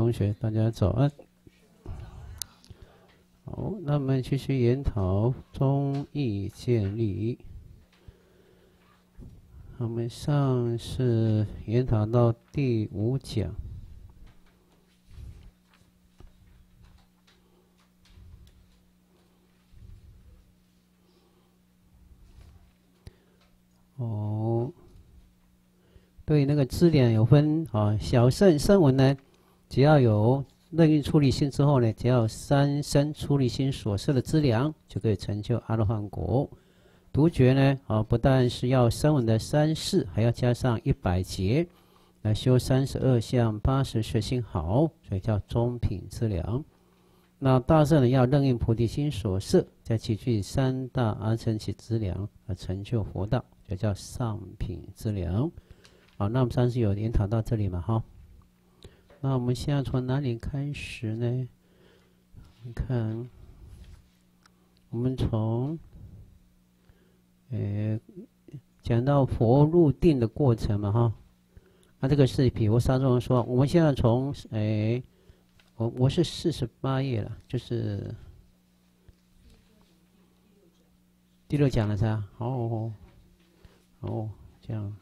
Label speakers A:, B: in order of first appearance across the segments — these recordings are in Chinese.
A: 同学，大家早安。好，那我们继续研讨中义建立。我们上次研讨到第5讲。对，那个资粮有分小圣声闻呢，只要有任运出离心之后呢，只要三生出离心所摄的资粮，就可以成就阿罗汉果。独觉呢，不但是要声闻的3世，还要加上100劫来修32相80学心好，所以叫中品资粮。那大圣呢，要任运菩提心所摄，再集聚3大阿僧祇资粮而成就佛道，就叫上品资粮。好，那我们上次有研讨到这里嘛，哈。那我们现在从哪里开始呢？你看，我们从讲到佛入定的过程嘛，哈。那这个是毗婆沙众说，我们现在从我是48页了，就是第6讲了是吧？哦，这样。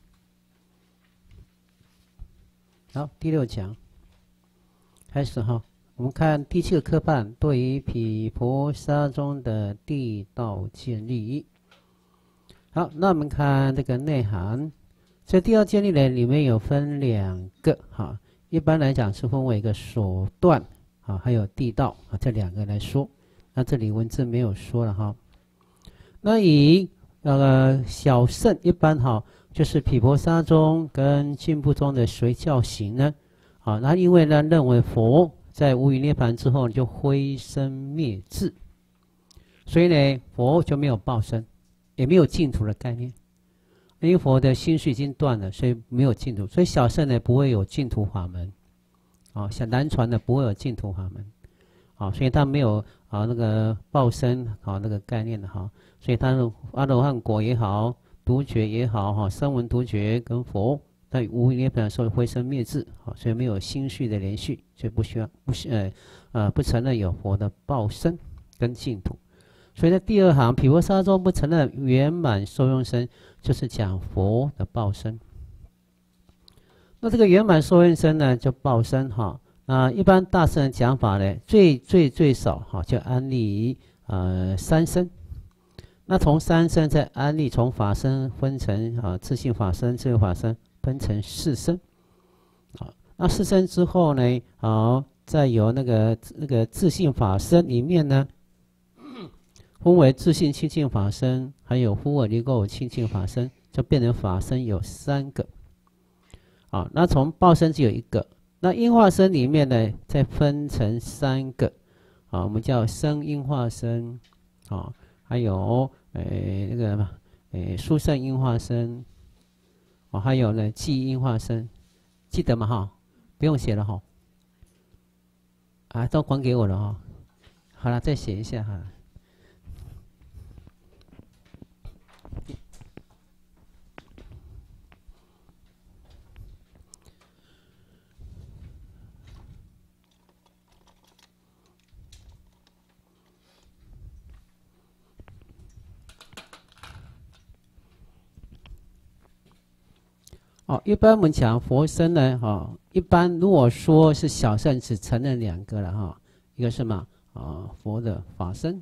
A: 好，第6讲开始哈。我们看第7个科判，对于毗婆沙宗的地道建立。好，那我们看这个内涵。这地道建立呢，里面有分2个哈。一般来讲是分为一个所断还有地道这2个来说。那这里文字没有说了哈。那以小圣一般就是毗婆沙宗跟进部宗的随教行呢，那因为呢认为佛在无余涅槃之后就灰身灭智，所以呢佛就没有报身，也没有净土的概念。因为佛的心绪已经断了，所以没有净土，所以小圣呢不会有净土法门，像南传的不会有净土法门，所以他没有那个报身那个概念的所以他的阿罗汉果也好，独觉也好声闻独觉跟佛在无余涅槃的时候灰身灭智，所以没有心绪的连续，所以不承认有佛的报身跟净土。所以在第2行，毗婆沙宗不承认圆满受用身，就是讲佛的报身。那这个圆满受用身呢，就报身一般大圣的讲法呢，最少就安立3身。那从3身再安立，从法身分成自性法身、智慧法身，分成4身。那4身之后呢，再由那个自性法身里面呢，分为自性清净法身，还有呼尔离垢清净法身，就变成法身有3个。那从报身只有1个。那因化身里面呢，再分成3个，我们叫生因化身，还有那个殊胜因化身，还有呢记因化身，记得吗？不用写了都还给我了好了，再写一下一般我们讲佛身呢，一般如果说是小圣，只承认2个了一个是什么佛的法身，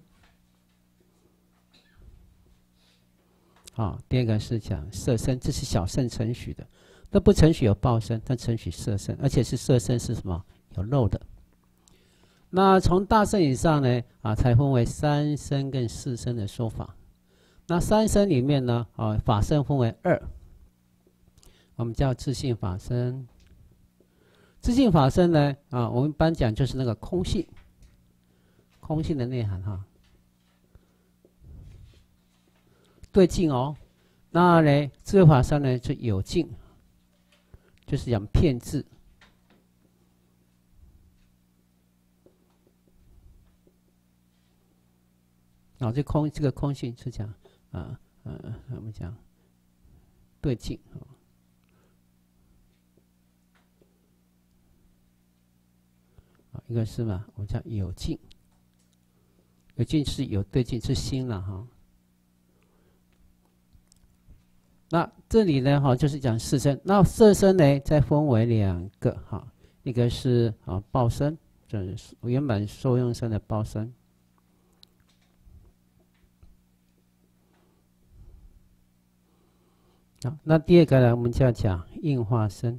A: 第2个是讲色身，这是小圣承许的。那不承许有报身，但承许色身，而且是色身是什么？有漏的。那从大圣以上呢，才分为3身跟4身的说法。那3身里面呢，法身分为2。我们叫自性法身。自性法身呢，我们一般讲就是那个空性，空性的内涵对境那呢，智慧法身呢就有境，就是讲遍智。这个空性是讲我们讲对境一个是什么？我们叫有境，有境是有对境是心了哈。那这里呢，哈，就是讲四身。那色身呢，再分为两个哈，一个是报身，就是原本受用身的报身。好，那第二个呢，我们就要讲应化身。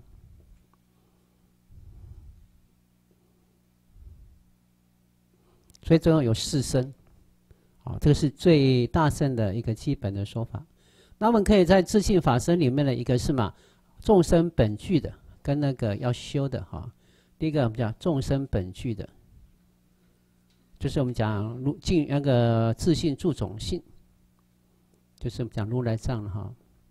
A: 所以总共有四身，这个是最大乘的一个基本的说法。那我们可以在自性法身里面的一个是嘛，众生本具的，跟那个要修的哈。第一个我们讲众生本具的，就是我们讲那个自性住种性，就是我们讲如来藏哈。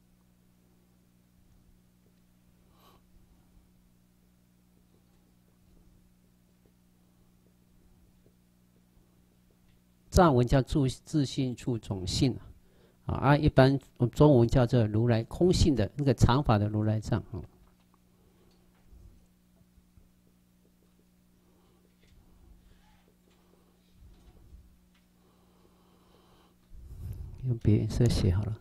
A: 藏文叫自性住种性一般中文叫做如来空性的那个常法的如来藏用别颜色写好了。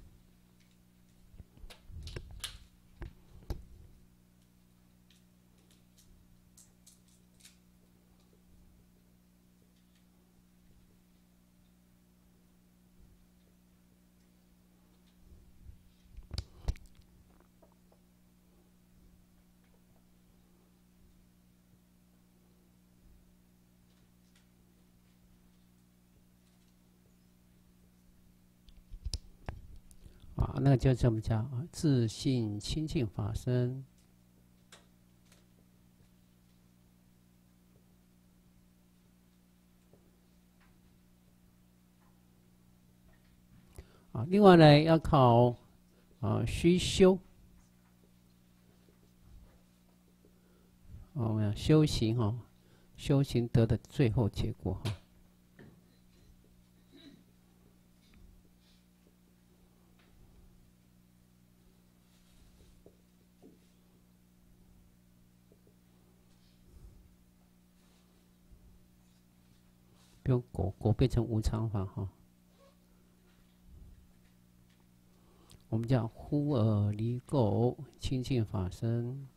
A: 那个就这么叫自性清净法身。另外呢，要靠虚修我们修行修行得的最后结果比如果变成无常法我们叫忽而离垢清净法身。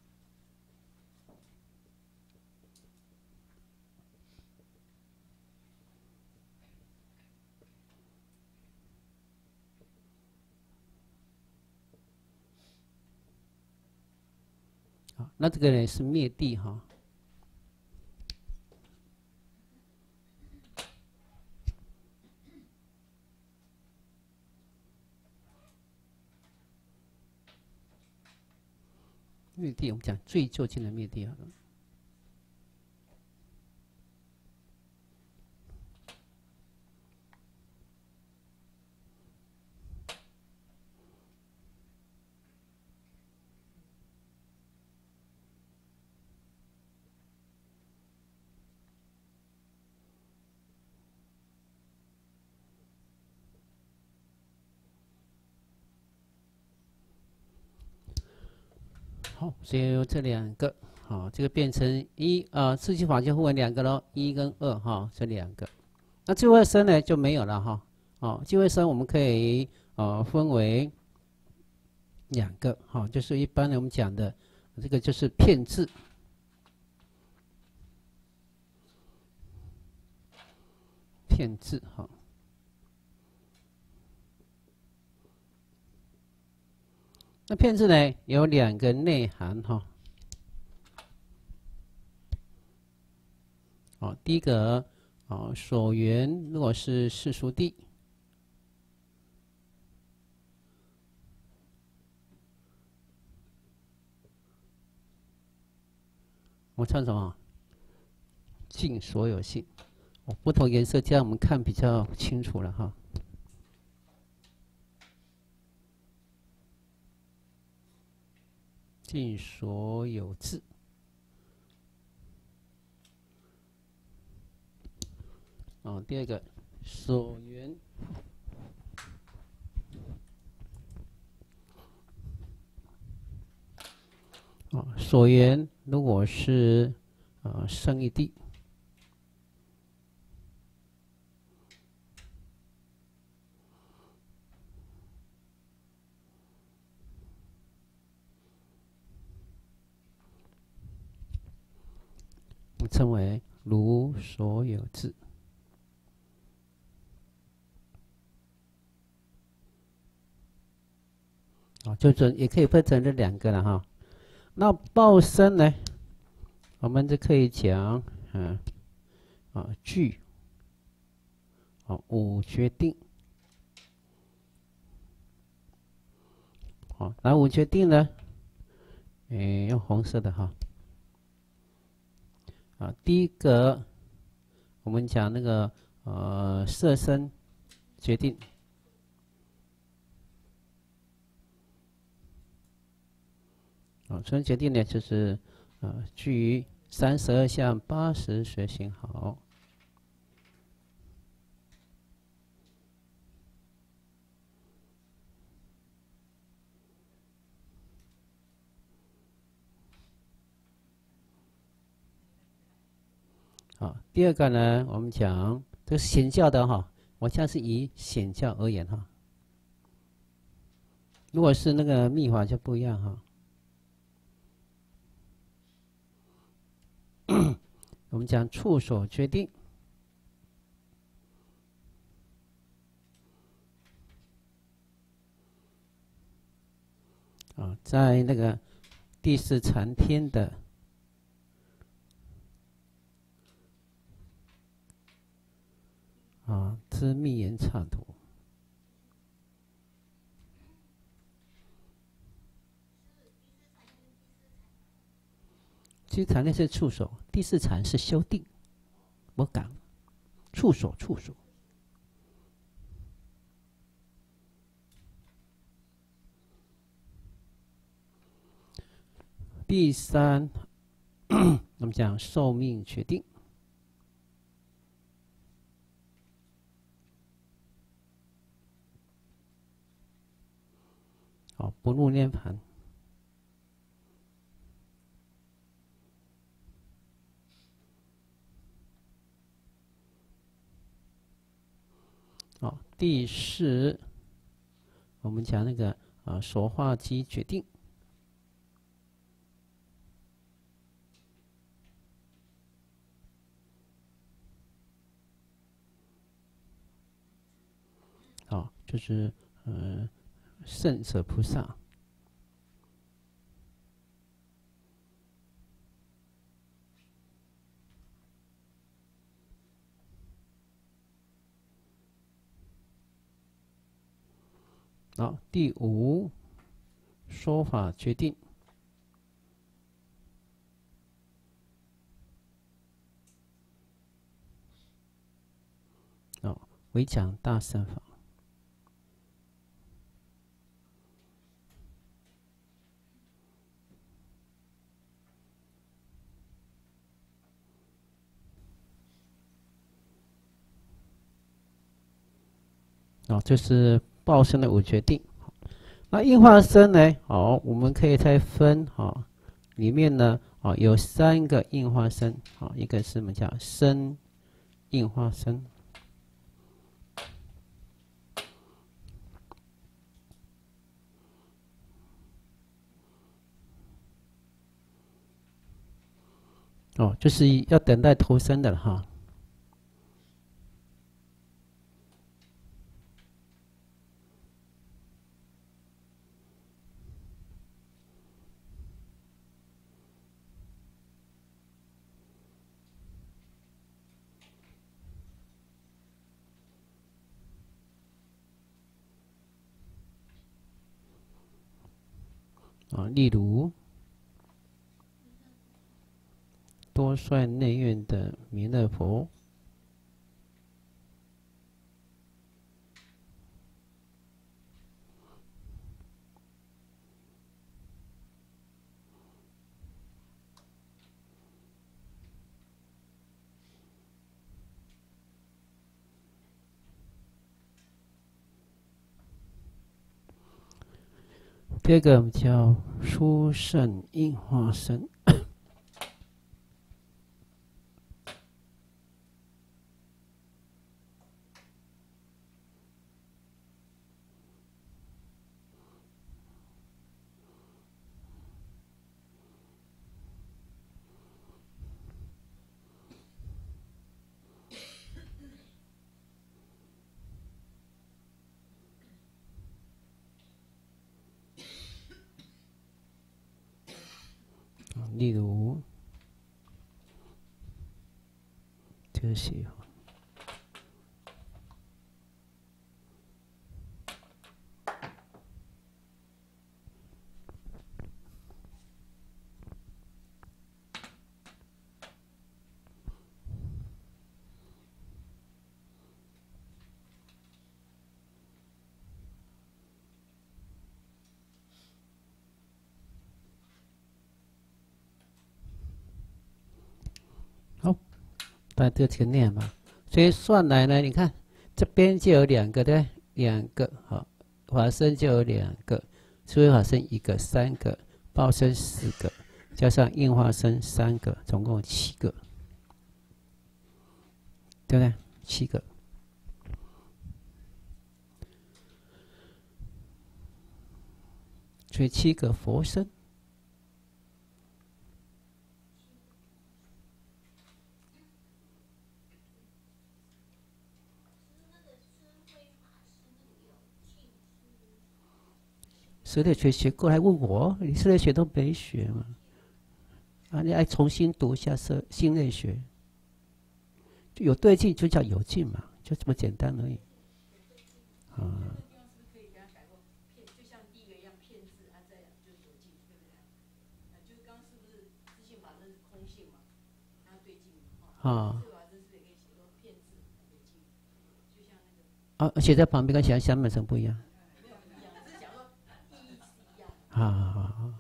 A: 那这个呢是灭地灭地我们讲最究竟的灭地好了。好，所以有这两个，这个变成自性法就分为两个咯，1跟2这两个。那智慧身呢就没有了智慧身我们可以分为两个就是一般我们讲的这个就是片智，片智那片智呢有两个内涵第一个所缘如果是世俗谛，我唱什么？尽所有性。不同颜色这样我们看比较清楚了尽所有智。第二个所缘所缘如果是生一谛， 我们称为如所有智。就是也可以分成这两个了哈。那报身呢，我们就可以讲，具五决定。那五决定呢，用红色的哈。第一个我们讲那个色身决定。色身决定呢，就是居于32相80随行好。第二个呢，我们讲这个显教的哈，我现在是以显教而言哈。如果是那个密法就不一样哈。我们讲处所决定。在那个第四禅天的之密言刹土。第四禅那是处所，第四禅是修定。我讲处所。第三，我们讲寿命决定。不入涅槃。第四，我们讲那个所化机决定。就是圣者菩萨。第五，说法决定。为讲大乘法。这是报身的五决定。那应化身呢？我们可以再分里面呢有3个应化身。一个是我们叫身应化身。就是要等待投生的了哈。例如多帅内院的弥勒佛。第二个叫殊胜应化身。 例如这些。好，大家这个念嘛，所以算来呢，你看这边就有2个对，2个好，法身就有2个，智慧法身1个，3个，报身4个，加上应化身3个，总共7个，对不对？7个。所以7个佛身。师类学过来问我，你师类学都没学嘛？啊，你还重新读一下心类学，就有对境就叫有境嘛，就这么简单而已。啊。啊。啊，写在旁边跟想本身不一样。啊。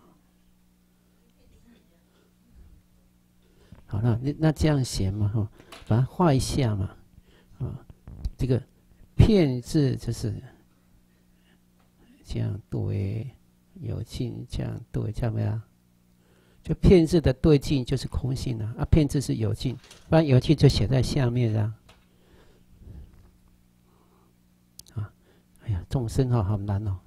A: 好，那这样写嘛，哈，把它画一下嘛，啊，这个片字就是这样对，有境这样对，这样没有？就片字的对境就是空性啊，啊，片字是有境，不然有境就写在下面啊。啊，哎呀，众生好难哦。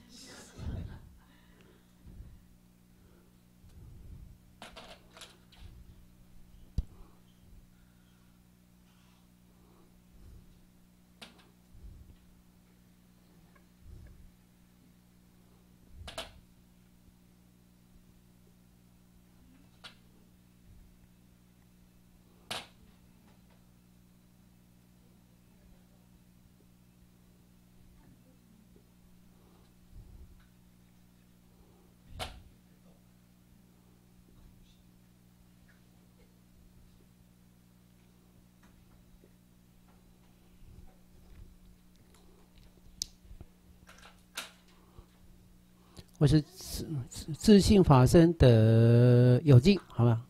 A: 或是自性法身的有境，好吧？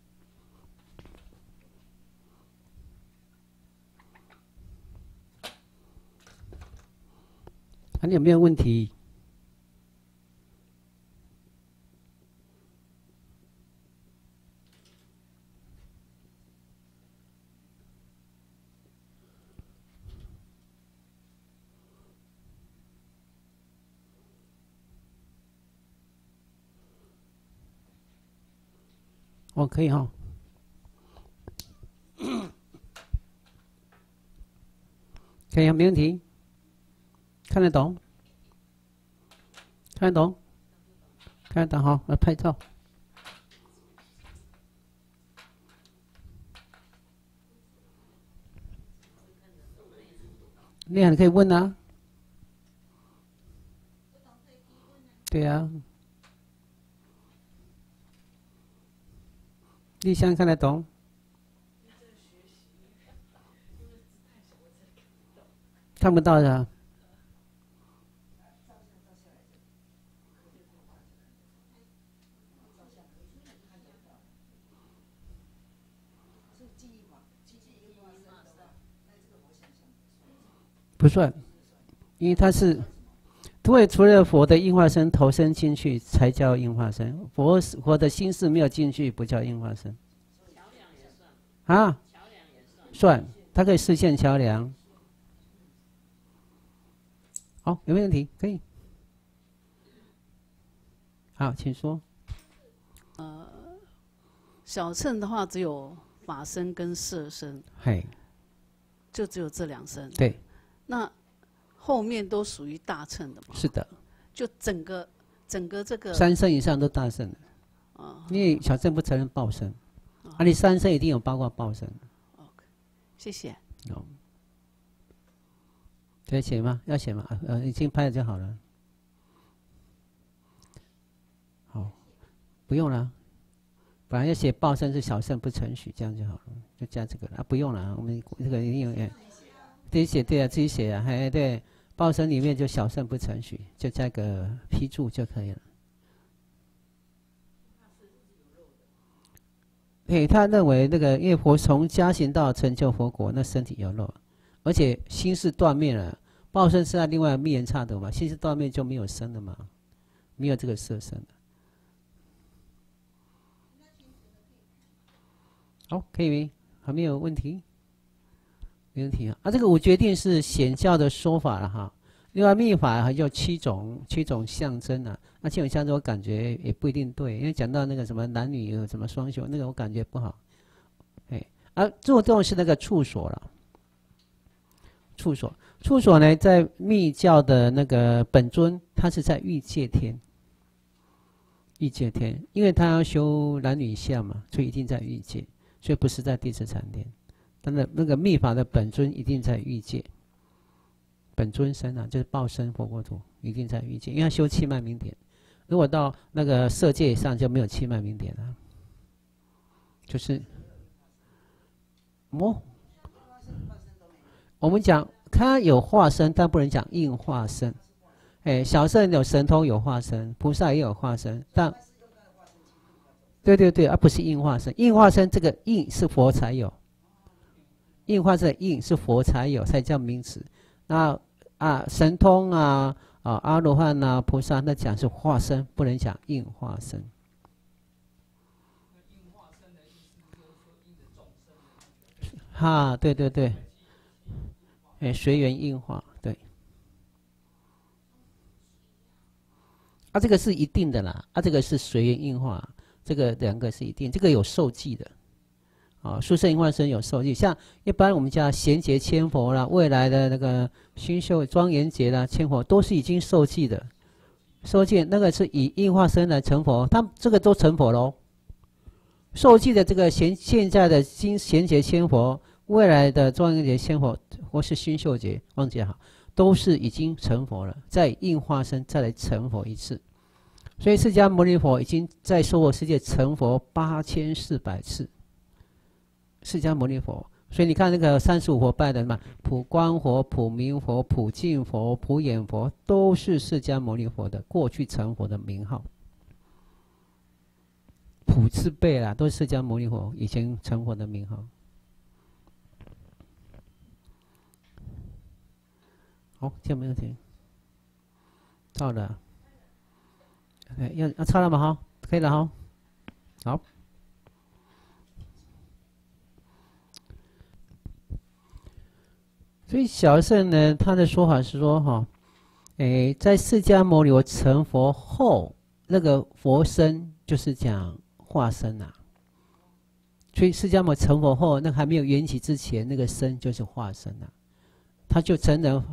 A: 啊，你有没有问题？哦，可以哈。可以啊，没问题。看得懂？看得懂？看得懂好，来拍照。那样你可以问啊。对啊。立香看得懂？看不到的。不算，因为它是，对，除了佛的应化身投身进去才叫应化身，佛的心事没有进去不叫应化身。啊？算，它可以实现桥梁。好，有没有问题？可以。好，请说。
B: 小乘的话只有法身跟色身，
A: 嘿，
B: 就只有这2身。
A: 对。
B: 那后面都属于大乘的嘛？
A: 是的。
B: 就整个这个
A: 3圣以上都大圣了。 因为小圣不承认报身，你三身一定有包括报身。
B: 谢谢。
A: 可以写吗？要写吗？已经拍了就好了。好，不用了。本来要写报身是小圣不承许，这样就好了，就加这个了。不用了，我们这个一定有自己写，对啊，自己写啊。对，报身里面就小圣不承许，就加个批注就可以了。他认为那个，因为佛从加行到成就佛果，那身体有漏，而且心是断灭了。报身是在另外密言差得嘛，心是断灭就没有身了嘛，没有这个色身了。好，可以还没有问题？没问题啊。这个五决定是显教的说法了哈。另外密法还有七种象征啊。那七种象征我感觉也不一定对，因为讲到那个什么男女有什么双修，那个我感觉不好。做这种是那个处所了。处所呢，在密教的那个本尊，他是在欲界天。欲界天，因为他要修男女相嘛，所以一定在欲界，所以不是在第四禅天。但是那个密法的本尊一定在欲界，本尊身啊，就是报身佛国土，一定在欲界，因为他修七脉明点。如果到那个色界上就没有七脉明点了，就是我们讲他有化身，但不能讲应化身。小圣有神通有化身，菩萨也有化身，但对，不是应化身。应化身这个应是佛才有，应化身的应是佛才有，才叫名词。那神通阿罗汉啊菩萨，那讲是化身，不能讲应化身。对。随缘应化，对。这个是一定的啦，这个是随缘应化，这个两个是一定，这个有受记的。殊胜应化身有受记，像一般我们叫贤劫千佛啦，未来的那个星宿庄严劫啦，千佛都是已经受记的，受记那个是以应化身来成佛，他这个都成佛喽。受记的这个现在的贤劫千佛，未来的庄严劫千佛或是星宿劫忘记好，都是已经成佛了，再应化身再来成佛一次。所以释迦牟尼佛已经在娑婆世界成佛8400次。释迦牟尼佛，所以你看那个35佛拜的什么普光佛、普明佛、普净佛、普眼佛，都是释迦牟尼佛的过去成佛的名号。普字辈啦，都是释迦牟尼佛以前成佛的名号。好，这样没问题。到了。要抄了吗？哈，可以了哈。好。所以小圣呢，他的说法是说在释迦牟尼佛成佛后，那个佛身就是讲化身啊。所以释迦牟尼成佛后，那还没有缘起之前，那个身就是化身啊，他就成人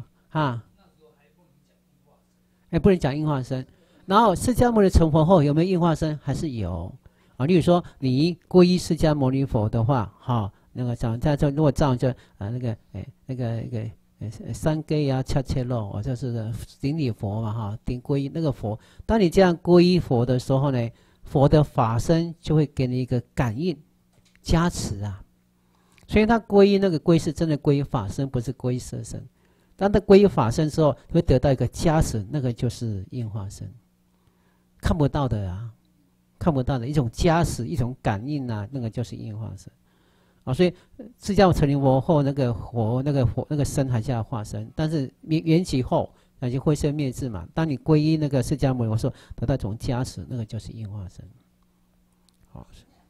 A: 不能讲应化身。然后释迦牟尼成佛后有没有应化身？还是有例如说你皈依释迦牟尼佛的话，那个在这如果这样就那个三根啊恰切肉，就是顶礼佛嘛顶皈依那个佛。当你这样皈依佛的时候呢，佛的法身就会给你一个感应加持啊。所以他皈依那个皈是真的皈依法身，不是皈依色身。当他皈依法身之后，会得到一个加持，那个就是应化身。看不到的啊，看不到的一种加持，一种感应啊，那个就是应化身。所以释迦牟尼成佛后，那个佛那个身还叫化身，但是缘起后那就灰色灭智嘛。当你皈依那个释迦牟尼佛时候，得到一种加持，那个就是应化身。好，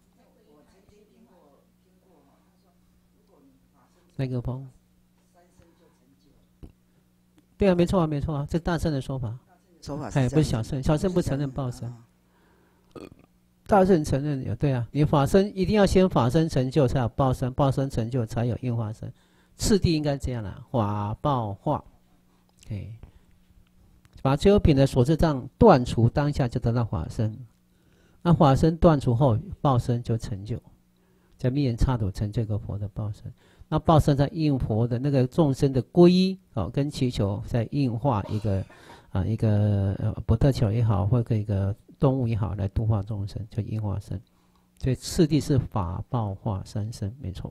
A: 麦克风。对啊，没错啊，这大圣的说法。不是小圣，小圣不承认报身。大圣承认有，对啊，你法身一定要先法身成就才有报身，报身成就才有应化身，次第应该这样啦，法报化，把最后品的所知障断除，当下就得到法身。 那法身断除后，报身就成就，在密眼刹土成这个佛的报身。那报身在应佛的那个众生的皈依跟祈求，在应化一个不特求也好，或者一个动物也好，来度化众生，就应化身。所以次第是法报化三身，没错。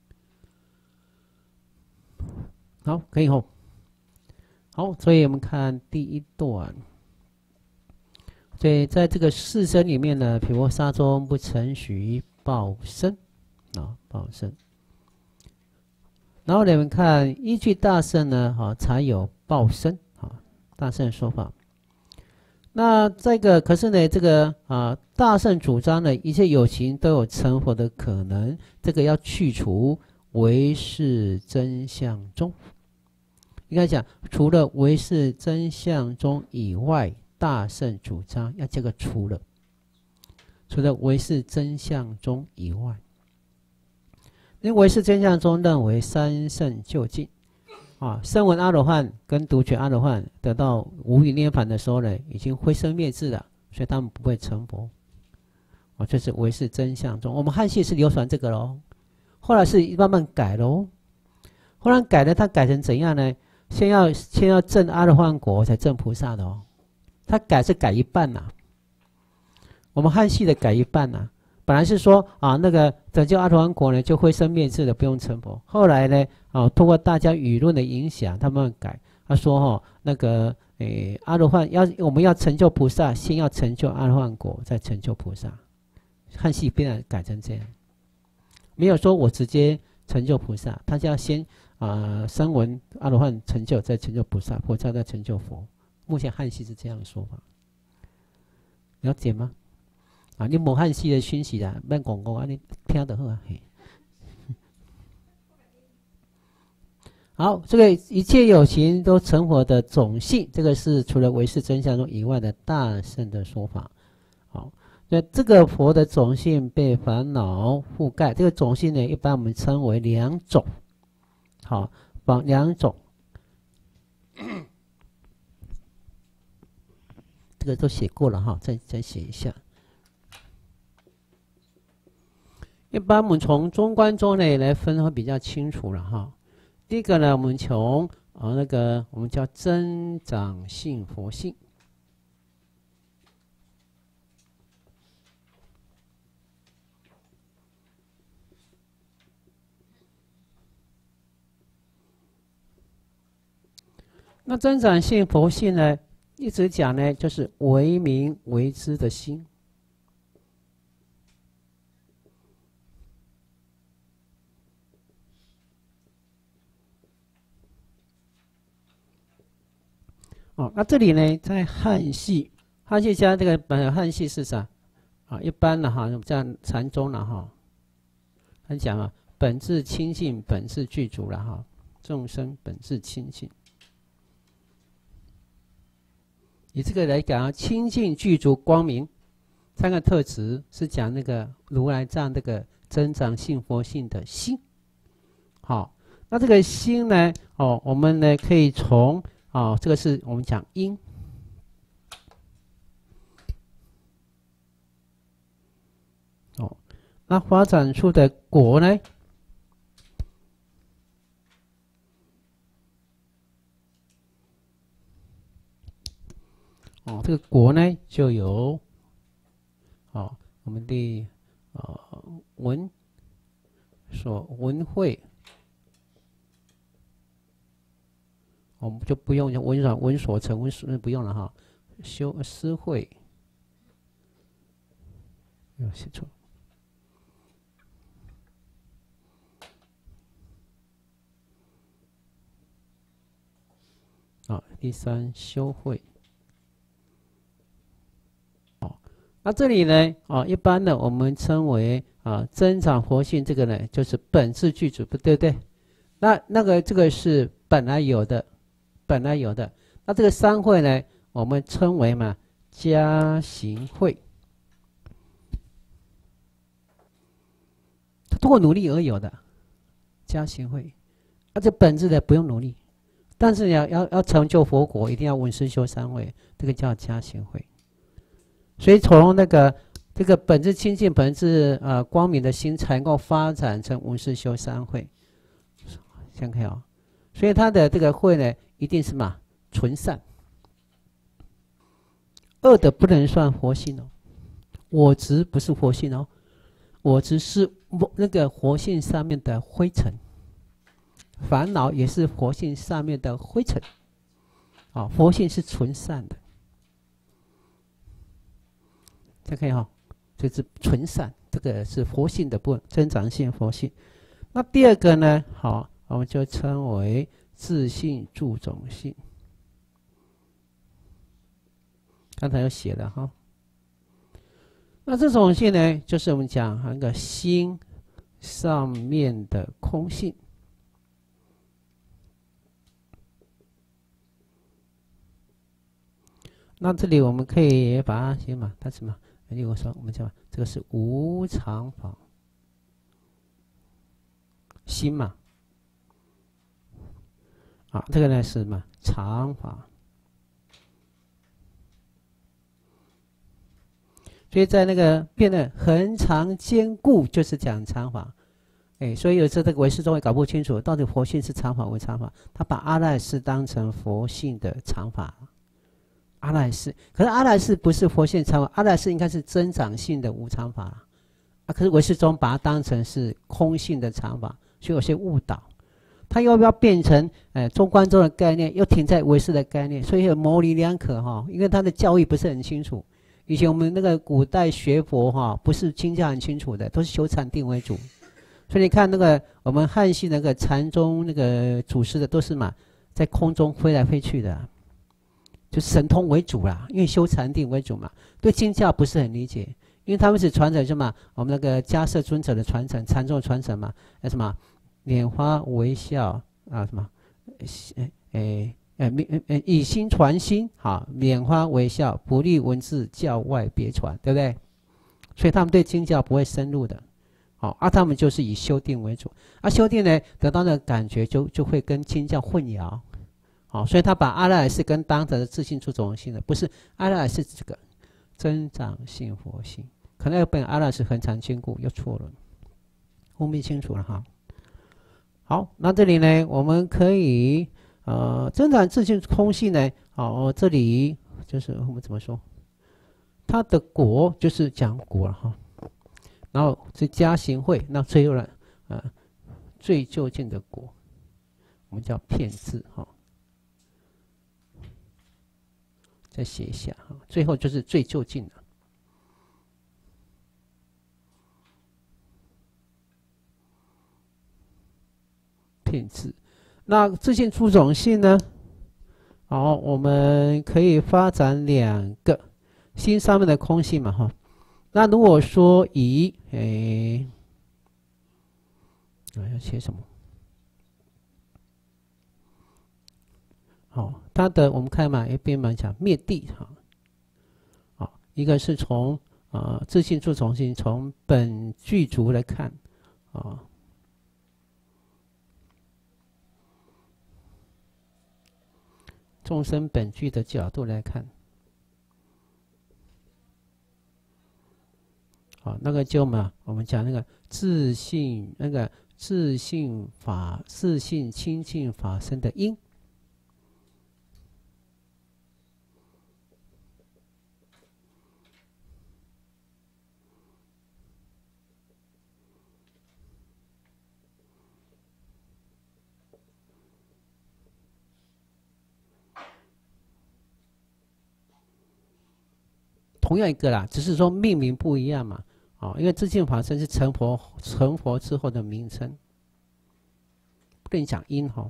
A: 好，可以吼。好，所以我们看第一段。所以在这个四身里面呢，毗婆沙中不承许报身报身。然后你们看，依据大乘呢，才有报身大乘说法。那这个可是呢，这个大乘主张呢，一切有情都有成佛的可能，这个要去除唯识真相中。应该讲，除了唯识真相中以外，大乘主张要这个除了唯识真相中以外，因为唯识真相中认为三圣究竟声闻阿罗汉跟独觉阿罗汉得到无余涅槃的时候呢，已经灰身灭智了，所以他们不会成佛。这是唯识真相中，我们汉系是流传这个咯，后来是慢慢改咯，后来改了，他改成怎样呢？先要证阿罗汉果才证菩萨的哦。他改是改一半呐，我们汉系的改一半呐。本来是说那个拯救阿罗汉果呢，就灰身灭智的，不用成佛。后来呢，通过大家舆论的影响，他们改。他说那个阿罗汉我们要成就菩萨，先要成就阿罗汉果，再成就菩萨。汉系变得改成这样，没有说我直接成就菩萨，他就要先声闻阿罗汉成就，再成就菩萨，菩萨再成就佛。目前汉系是这样的说法，了解吗？你无汉系的讯息啦，免讲讲，你听得好啊。好，这个一切有情都成佛的种性，这个是除了唯识真相中以外的大乘的说法。好，那这个佛的种性被烦恼覆盖，这个种性呢，一般我们称为两种。好，两种。这个都写过了哈，再写一下。一般我们从中观中呢来分会比较清楚了哈。第一个呢，我们从那个我们叫增长性佛性。那增长性佛性呢，一直讲呢，就是为明为知的心。那这里呢，在汉系加这个汉系是啥一般的哈，这样禅宗了哈，他讲本质清净，本质具足了哈，众生本质清净。以这个来讲清净具足光明三个特质，是讲那个如来藏这个增长性佛性的心。好，那这个心呢，我们呢可以从这个是我们讲因。那发展出的果呢？这个果呢就有我们的闻慧，我们就不用闻所成，不用了哈。修思慧，没有写错。第三修慧。那这里呢，一般的我们称为增长佛性，这个呢就是本质具足，对不对？这个是本来有的。那这个三慧呢，我们称为加行慧，通过努力而有的加行慧。这本质的不用努力，但是要成就佛果，一定要闻思修三慧，这个叫加行慧。所以从那个这个本质清净、本质光明的心，才能够发展成无事修三慧。想看哦，所以他的这个慧呢，一定是什么纯善，恶的不能算佛性哦。我执不是佛性哦，我执是那个佛性上面的灰尘，烦恼也是佛性上面的灰尘。啊，佛性是纯善的，这可以哈，这是纯善，这个是佛性的部分，增长性佛性。那第二个呢，好，我们就称为自性助种性。刚才有写了哈。那这种性呢，就是我们讲那个心上面的空性。那这里我们可以把它写嘛，它什么？例如说，我们讲这个是无常法心嘛，啊，这个呢是什么？常法。所以在那个变得恒常坚固，就是讲常法。哎，所以有时候这个唯识宗会搞不清楚，到底佛性是常法无常法，他把阿赖耶识当成佛性的常法。阿赖耶识，可是阿赖耶识不是佛性常法，阿赖耶识应该是增长性的无常法啊。可是唯识宗把它当成是空性的常法，所以有些误导。他要不要变成中观宗的概念，又停在唯识的概念，所以有模棱两可哈。因为他的教义不是很清楚。以前我们那个古代学佛哈，不是经教很清楚的，都是修禅定为主。所以你看那个我们汉系那个禅宗那个祖师的，都是嘛在空中飞来飞去的。就神通为主啦，因为修禅定为主嘛，对经教不是很理解，因为他们是传承什么？我们那个迦摄尊者的传承，禅宗的传承嘛，什么拈花微笑啊，什么以心传心，好，拈花微笑，不立文字，教外别传，对不对？所以他们对经教不会深入的，好，他们就是以修定为主，修定呢得到的感觉就会跟经教混淆。好，所以他把阿赖耶识跟当着的自性助种性的，不是阿赖耶识这个增长性佛性，可能要本阿赖耶识恒常坚固，又错了，分辨清楚了哈。好，那这里呢，我们可以增长自性空性呢，好，这里就是我们怎么说？它的果就是讲果了哈，然后是加行会，那最后呢，最究竟的果，我们叫片字哈。再写一下哈，最后就是最究竟了。片字，那自性助种性呢？好，我们可以发展两个心上面的空性嘛哈。那如果说以要写什么？好，它的我们看嘛，一边嘛讲灭地哈，好，一个是从自性助种性，从本具足来看啊，众生本具的角度来看，好，那个就嘛，我们讲那个自性清净法身的因。同样一个啦，只是说命名不一样嘛。因为自性法身是成佛之后的名称，不跟你讲因哈。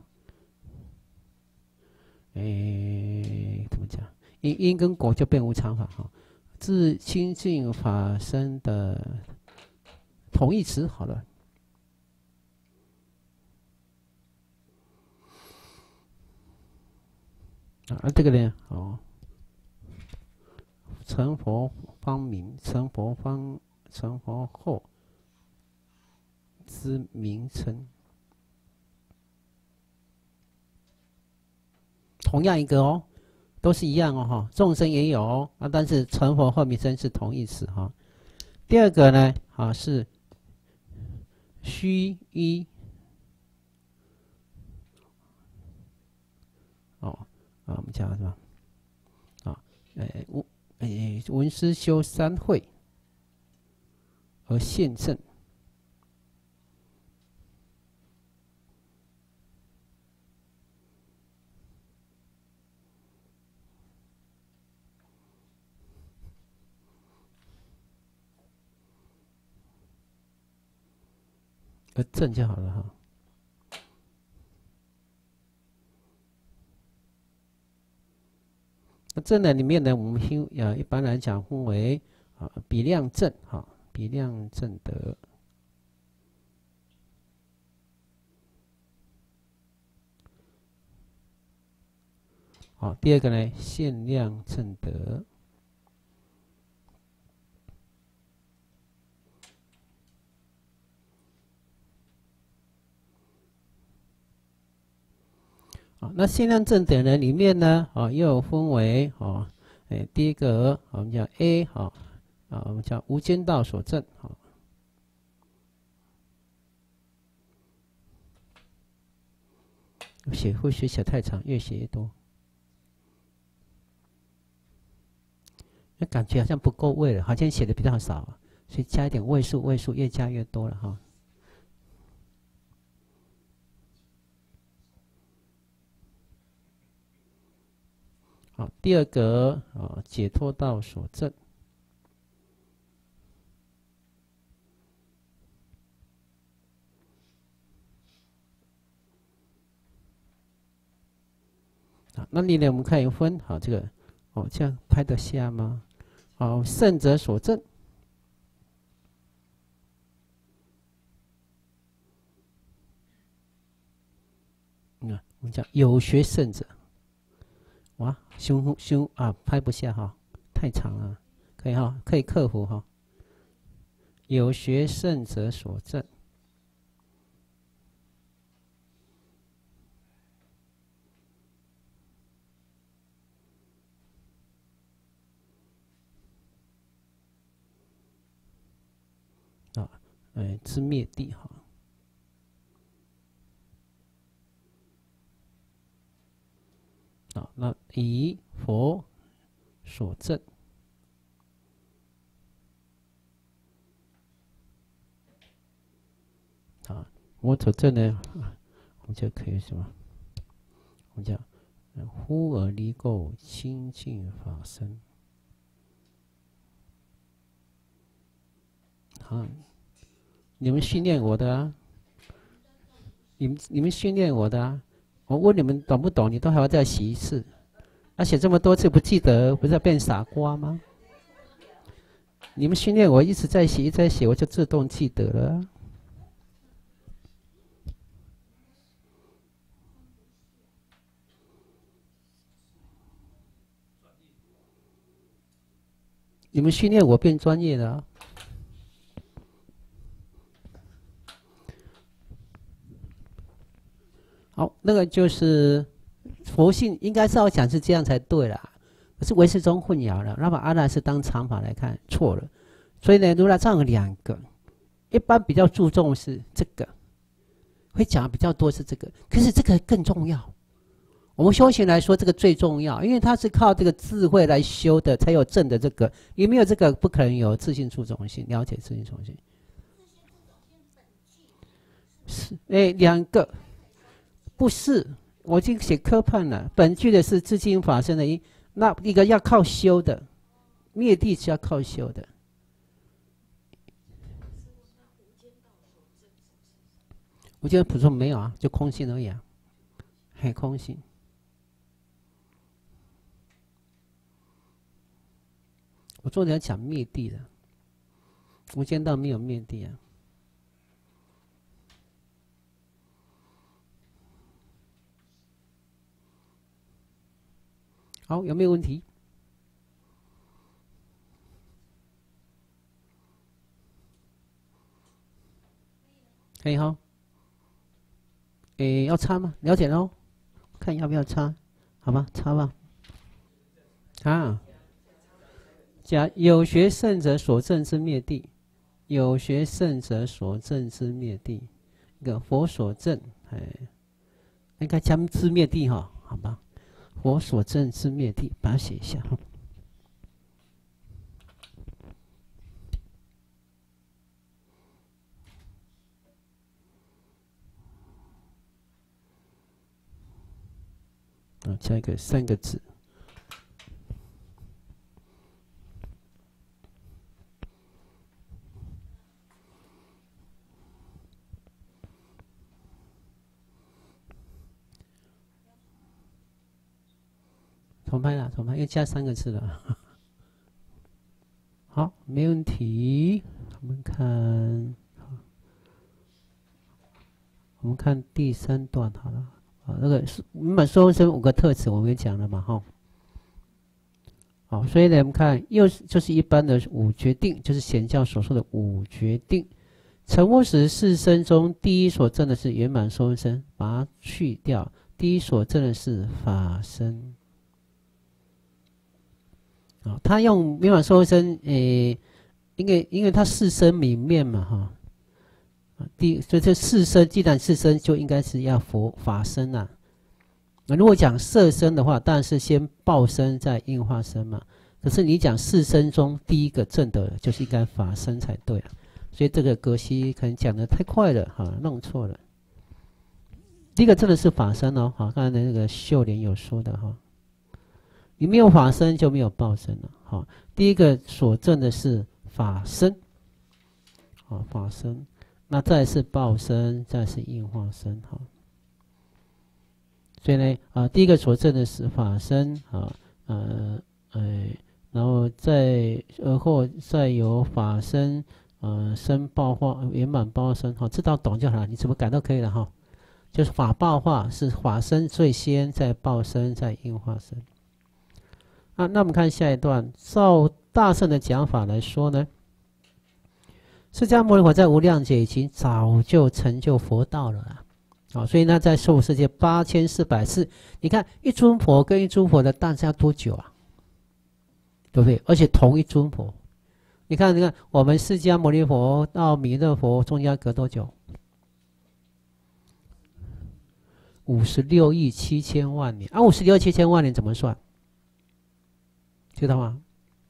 A: 怎么讲？因跟果就变无常法哈。自清净法身的同义词好了。这个呢，成佛方名，成佛后之名称，同样一个哦，都是一样哦哈，众生也有哦，但是成佛后名称是同义词哈。 第二个呢，是虚一，我们讲什么？文思修三会而现正。正就好了哈。那正呢里面呢，我们一般来讲分为比量正比量正德。第二个呢限量正德。那限量正德呢里面呢又有分为第一个我们叫 A 我们叫无间道所证会写太长，越写越多，那感觉好像不够位了，好像写的比较少，所以加一点位数，位数越加越多了哈。第二个解脱道所证。那里呢我们可以分这个这样拍得下吗？圣者所证。我们讲有学圣者。哇，胸拍不下太长了，可以可以克服有学圣者所证。之灭地那以佛所证。我所证呢，我们就可以什么？我们叫忽而离垢清净法身。你们训练我的啊，你们训练我的啊。我问你们懂不懂，你都还要再洗一次。写这么多次不记得，不是要变傻瓜吗？你们训练我一直在写，一直在写，我就自动记得了。你们训练我变专业了啊。好，那个就是佛性，应该是要讲是这样才对啦。可是唯识中混淆了，那把阿赖是当常法来看，错了。所以呢，如来藏有两个，一般比较注重是这个，会讲比较多是这个，可是这个更重要。我们修行来说，这个最重要，因为它是靠这个智慧来修的，才有正的这个。你没有这个，不可能有自性处种性，了解自性处种性。是，两个。不是，我已经写科判了。本句的是自性法身的因，那一个要靠修的，灭地是要靠修的。无间普通没有啊，就空性而已啊，很空性。我重点讲灭地的，无间道没有灭地啊。好，有没有问题？可以哈。要插吗？了解喽，看要不要插，好吧，插吧。假有学圣者所证之灭地， 有学圣者所证之灭地，一个佛所证，应该将之灭地哈，好吧？佛所证之灭地，把它写一下。加一个3个字。重拍了，重拍，又加3个字了。好，没问题。我们看第3段好了。那个圆满说生5个特质，我们也讲了嘛，哈。好，所以呢，我们看就是一般的5决定，就是显教所说的5决定。成佛时4生中，第一所证的是圆满说生，把它去掉，第一所证的是法身。他用圆满说生，因为他4生泯灭嘛，哈。所以这4生，既然4生，就应该是要法身啊。如果讲色身的话，当然是先报身再应化身嘛。可是你讲4生中第一个证的，就是应该法身才对了。所以这个格西可能讲的太快了，哈，弄错了。第一个证的是法身哦，好，刚才那个秀莲有说的哈。你没有法身就没有报身了，好，第一个所证的是法身，好，法身。那再来是报身，再来是应化身，哈。所以呢，第一个所证的是法身，然后而后再由法身，身报化圆满报身，哈，知道懂就好了，你怎么改都可以了，哈。就是法报化是法身最先，再报身，再应化身。那我们看下一段，照大圣的讲法来说呢。释迦牟尼佛在无量劫已经早就成就佛道了啦，所以呢，在娑婆世界8400世，你看一尊佛跟一尊佛的诞生要多久啊？对不对？而且同一尊佛，你看，我们释迦牟尼佛到弥勒佛中间隔多久？56亿7千万年56亿7千万年怎么算？知道吗？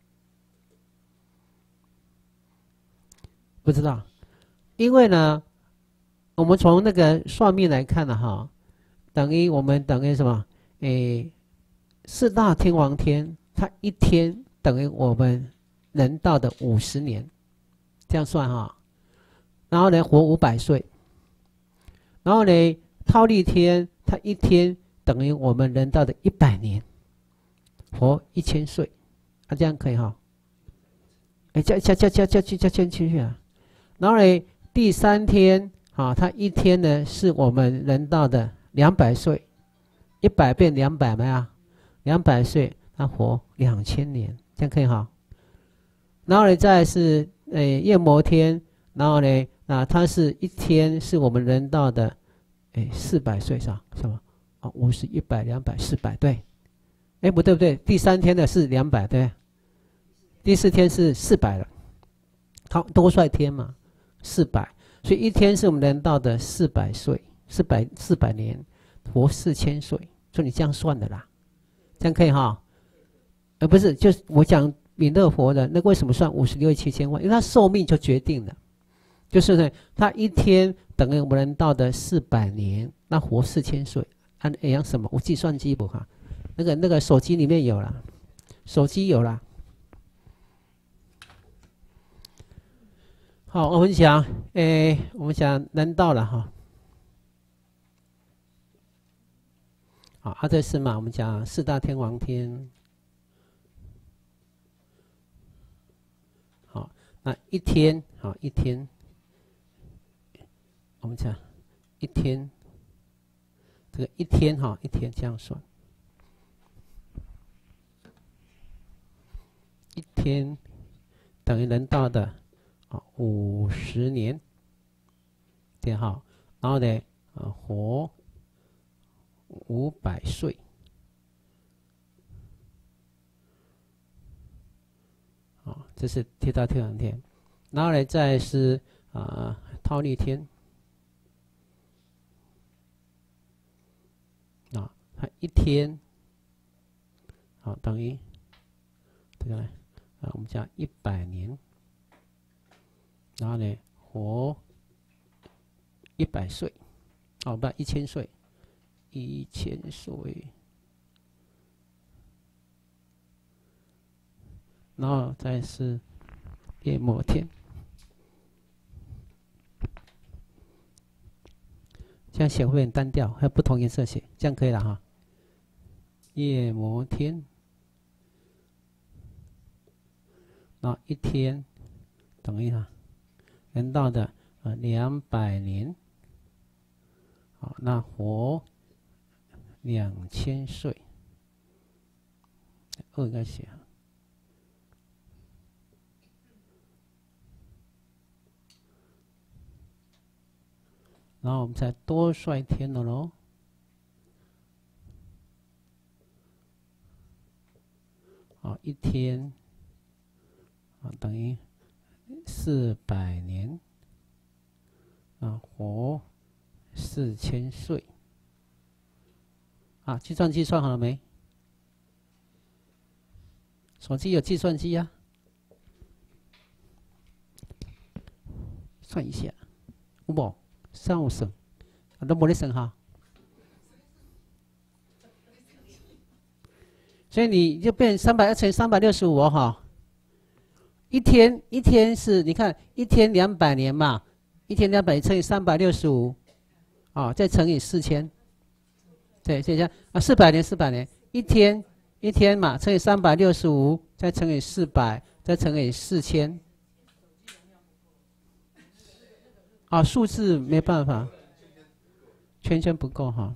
A: 不知道，因为呢，我们从那个算命来看呢，哈，等于什么？4大天王天，它一天等于我们人道的50年，这样算哈。然后呢，活500岁。然后呢，忉利天，它一天等于我们人道的100年，活1000岁，这样可以哈。加进去啊。然后呢，第3天，它一天呢是我们人道的200岁，100变200没有？200岁，它活2000年，这样可以哈。然后呢，再来是夜摩天，然后呢，它是一天是我们人道的400岁是吧？什么？50、100、200、400，对。不对，第3天的是200，对。第4天是400了，好，多帅天嘛。400，所以一天是我们人道的400岁，400年，活4000岁，所以你这样算的啦，这样可以哈？不是，就是我讲弥勒佛的那个为什么算56亿7千万？因为他寿命就决定了，就是呢，他一天等于我们人道的400年，那活4000岁，按样什么？我计算机不哈？那个手机里面有了，手机有了。好，我们讲，人道了哈。好，这是嘛？我们讲4大天王天。好，那一天，好一天，我们讲一天，这个一天哈，一天这样算，一天等于人道的。50年，对哈，然后呢，活500岁，这是大天王天。 然后呢，再是忉利天它一天等于这个呢我们讲100年，然后呢活100岁，不1000岁，1000岁，然后再是夜摩天。这样写会不会很单调？还有不同颜色写，这样可以了哈。夜摩天，然后一天等于人道的200年，好，那活2000岁，2应该写。然后我们再多率天了喽，一天等于400年，活4000岁，计算机算好了没？手机有计算机啊，算一下，有无？3有算，都没得算哈。所以你就变320乘365哈。一天是，你看一天200年嘛，一天200乘以365，再乘以4000，对，这样400年，一天嘛，乘以365，再乘以400，再乘以4000。数字没办法，圈圈不够哈，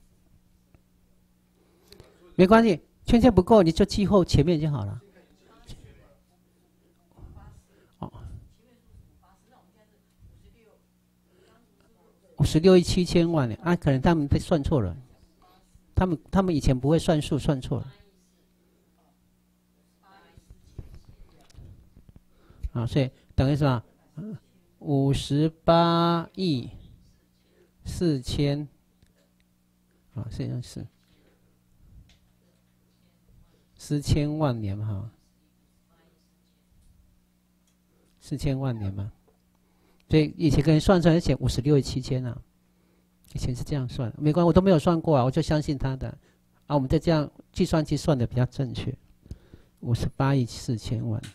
A: 没关系，圈圈不够你就记后前面就好了。56亿7千万呢，可能他们算错了，他们以前不会算数，算错了。所以等于什么？58亿4千，这样是4000万年哈，4000万年嘛。所以以前跟人算出来写56亿7千啊，以前是这样算，没关系，我都没有算过我就相信他的。我们再这样计算机算的比较正确，58亿4千万。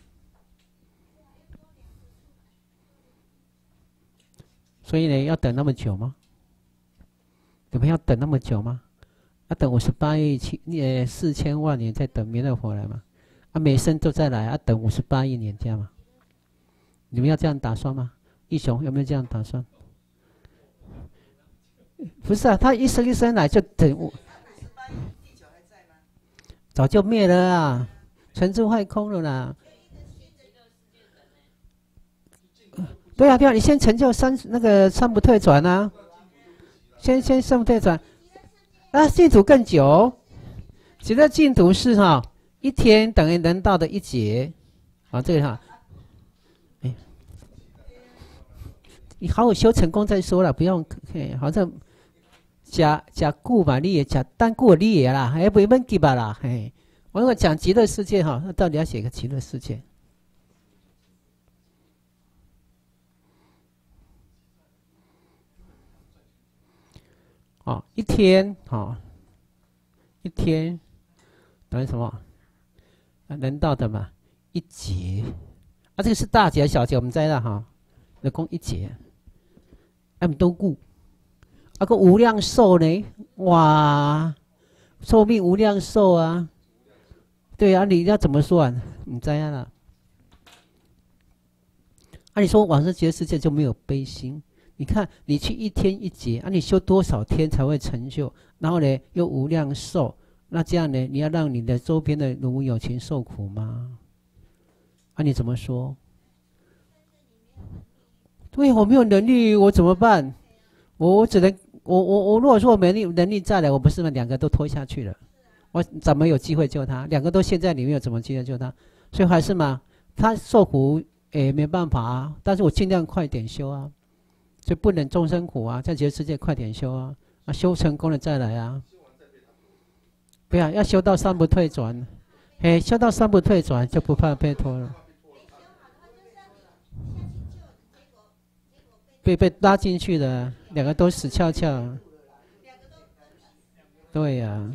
A: 所以呢，要等那么久吗？你们要等那么久吗？要等58亿4千万年再等弥勒佛来吗？每生都再来，等58亿年这样吗？你们要这样打算吗？义雄有没有这样打算？不是他一生一生来就等早就灭了啊，沉住坏空了啦。对啊，你先成就三不退转啊，先三不退转，净土更久，极乐净土是一天等于人道的1劫，这个你好好修成功再说了，不用好像假顾嘛，你也假单顾你也啦，还不问题吧啦，我如果讲极乐世界那到底要写个极乐世界？一天一天等于什么？人道的嘛，1劫这个是大劫小劫，我们知道那讲1劫，唔都顾个无量寿呢？哇，寿命无量寿啊！对啊，你要怎么算？你知道啦？你说往生极乐世界就没有悲心？你看，你去1天1劫你修多少天才会成就？然后呢，又无量寿，那这样呢，你要让你的周边的如有情受苦吗？你怎么说？对，我没有能力，我怎么办？我只能我如果说我没能力再来，我不是2个都拖下去了，我怎么有机会救他？2个都陷在里面，有怎么机会救他？所以还是嘛，他受苦没办法啊，但是我尽量快点修啊，所以不忍众生苦啊，在极乐世界快点修啊，啊修成功了再来啊，不要修到三不退转，修到三不退转就不怕被拖了，被拉进去的，两个都死翘翘，对呀，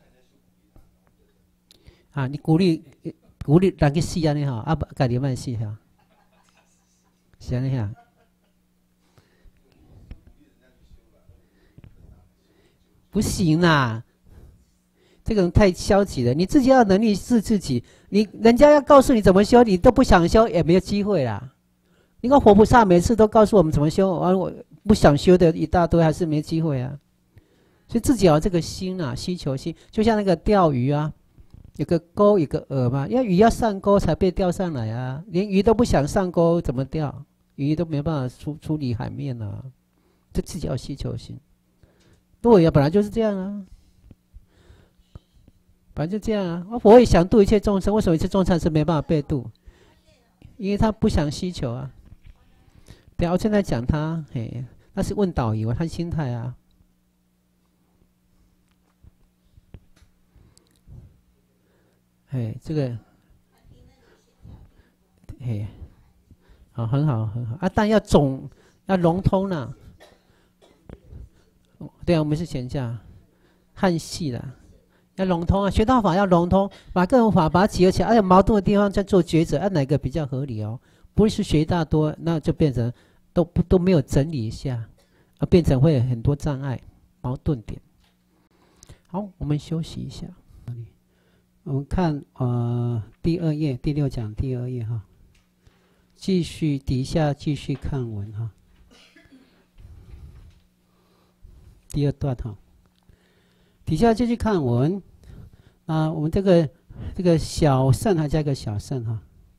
A: 啊，你鼓励人去死安尼吼，啊，家己莫死哈，是安尼哈。不行啦，这个人太消极了。你自己要有能力治自己，人家要告诉你怎么修，你都不想修，也没有机会啦。你看活菩萨每次都告诉我们怎么修，我不想修的一大堆，还是没机会啊。所以自己要有这个心啊，需求心，就像那个钓鱼啊，有个钩，有个饵嘛，鱼要上钩才被钓上来啊。连鱼都不想上钩，怎么钓？鱼都没办法出离海面啊。这自己要有需求心。对呀，本来就是这样啊，本来就这样啊。我也想度一切众生，为什么一切众生是没办法被度？因为他不想需求啊。对啊，我现在讲他，那是问导游，他心态啊。这个，好，很好，很好啊，但要笼统啦。对啊，我们是闲暇汉系的，要笼统啊，学道法要笼统，把各种法把它结合起来，而有矛盾的地方再做抉择，哪个比较合理哦？不是学一大多，那就变成都没有整理一下，变成会有很多障碍、矛盾点。好，我们休息一下。我们看第2页第6讲第2页哈，继续底下继续看文哈。第2段哈，底下继续看文啊，我们这个小圣还加一个小圣哈，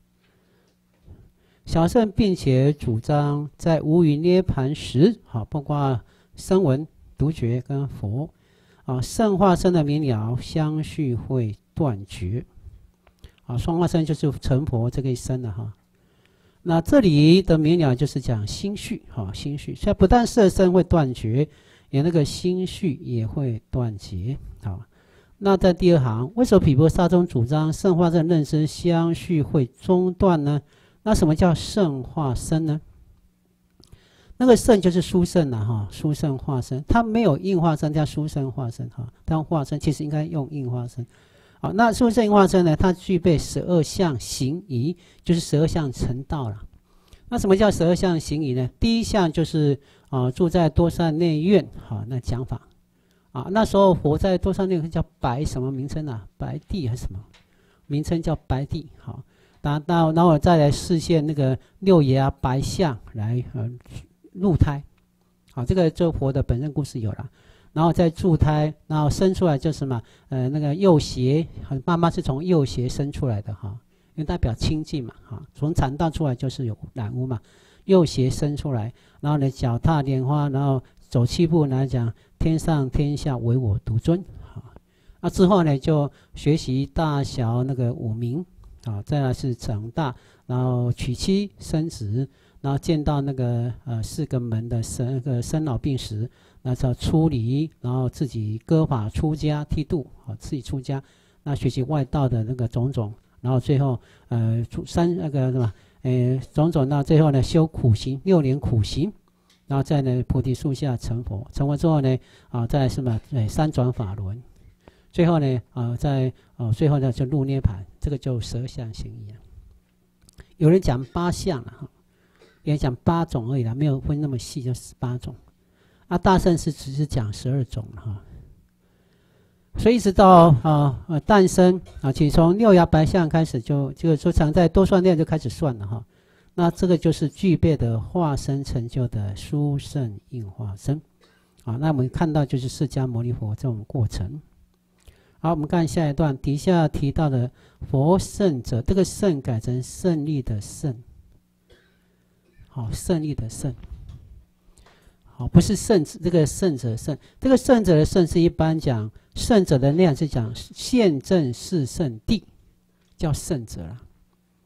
A: 小圣并且主张在无余涅盘时，好，包括声闻、独觉跟佛啊，圣化身的明了相续会断绝啊，双化身就是成佛这个一生的哈。那这里的明了就是讲心续哈，心续，所以不但色身会断绝。也那个心绪也会断绝，好。那在第2行，为什么毗婆沙宗主张圣化身认识相续会中断呢？那什么叫圣化身呢？那个圣就是殊胜了哈，殊胜化身，它没有应化身叫殊胜化身哈，但化身其实应该用应化身。好，那殊胜应化身呢，它具备12相行仪，就是12相成道了。那什么叫12相行仪呢？第1项就是住在多善内院，好，那讲法啊，那时候佛在多善内院叫白什么名称啊？白帝还是什么名称叫白帝？好，然后我再来示现那个六爷啊白象来入胎，好，这个就佛的本身故事有了，然后再助胎，然后生出来就是什么那个右胁，妈妈是从右胁生出来的哈。因为代表清净嘛，从产道出来就是有染污嘛，右胁生出来，然后呢脚踏莲花，然后走7步来讲，天上天下唯我独尊，那之后呢就学习大小那个5明，再来是长大，然后娶妻生子，然后见到那个4个门的生老病死，那叫出离，然后自己割法出家剃度，自己出家，那学习外道的那个种种。然后最后那个什么种种到最后呢修苦行6年苦行，然后在呢菩提树下成佛，成佛之后呢再来什么3转法轮，最后呢最后呢就入涅盘，这个就12相行仪。有人讲8项了哈，有人讲8种而已啦，没有分那么细，就18种。大圣是只是讲12种了哈。所以一直到诞生其实从6牙白象开始就说常在多算念就开始算了哈。那这个就是具备的化身成就的殊胜应化身那我们看到就是释迦牟尼佛这种过程。好，我们看下一段，底下提到的佛圣者，这个圣改成胜利的胜，好，胜利的胜。好，不是圣这个圣者圣，这个圣者的圣是一般讲圣者的量是讲现证是圣地，叫圣者啦。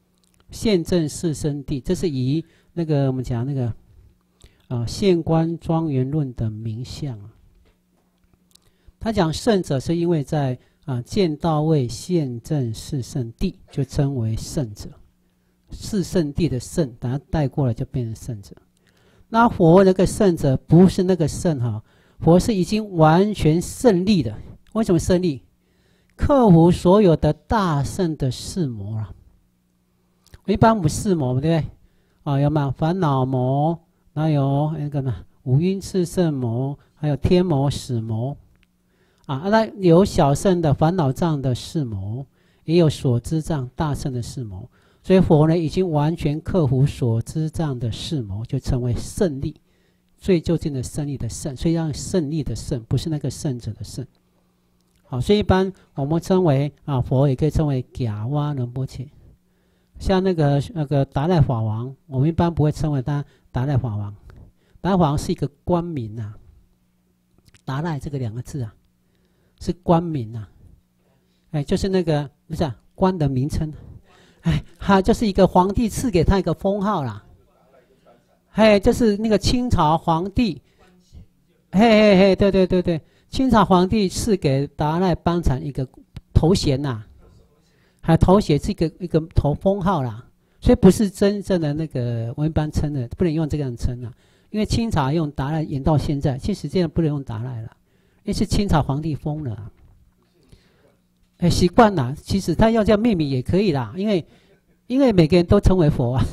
A: 宪政四圣谛，这是以那个我们讲那个宪官庄严论的名相啊。他讲圣者是因为在见到位宪政四圣谛，就称为圣者。四圣谛的圣，把它带过来就变成圣者。那佛那个圣者不是那个圣哈，佛是已经完全胜利的。为什么胜利？克服所有的大圣的四魔了。一般我们四魔对不对？有没有烦恼魔？然后有那个呢五阴炽盛魔，还有天魔、死魔。那有小圣的烦恼障的四魔，也有所知障大圣的四魔。所以佛呢已经完全克服所知障的四魔，就成为胜利，最究竟的胜利的胜。所以让胜利的胜，不是那个胜者的胜。好，所以一般我们称为佛也可以称为假哇仁波切。像那个达赖法王，我们一般不会称为他达赖法王。达赖法王是一个官名啊，达赖这个2个字啊，是官名啊。就是那个不是官的名称。他就是一个皇帝赐给他一个封号啦。就是那个清朝皇帝。对，清朝皇帝赐给达赖班禅一个头衔呐，还头衔是一个头封号啦，所以不是真正的那个我们一般称的，不能用这样称啦。因为清朝用达赖延到现在，其实这样不能用达赖了，因为是清朝皇帝封了。习惯啦，其实他要叫秘密也可以啦，因为每个人都称为佛啊，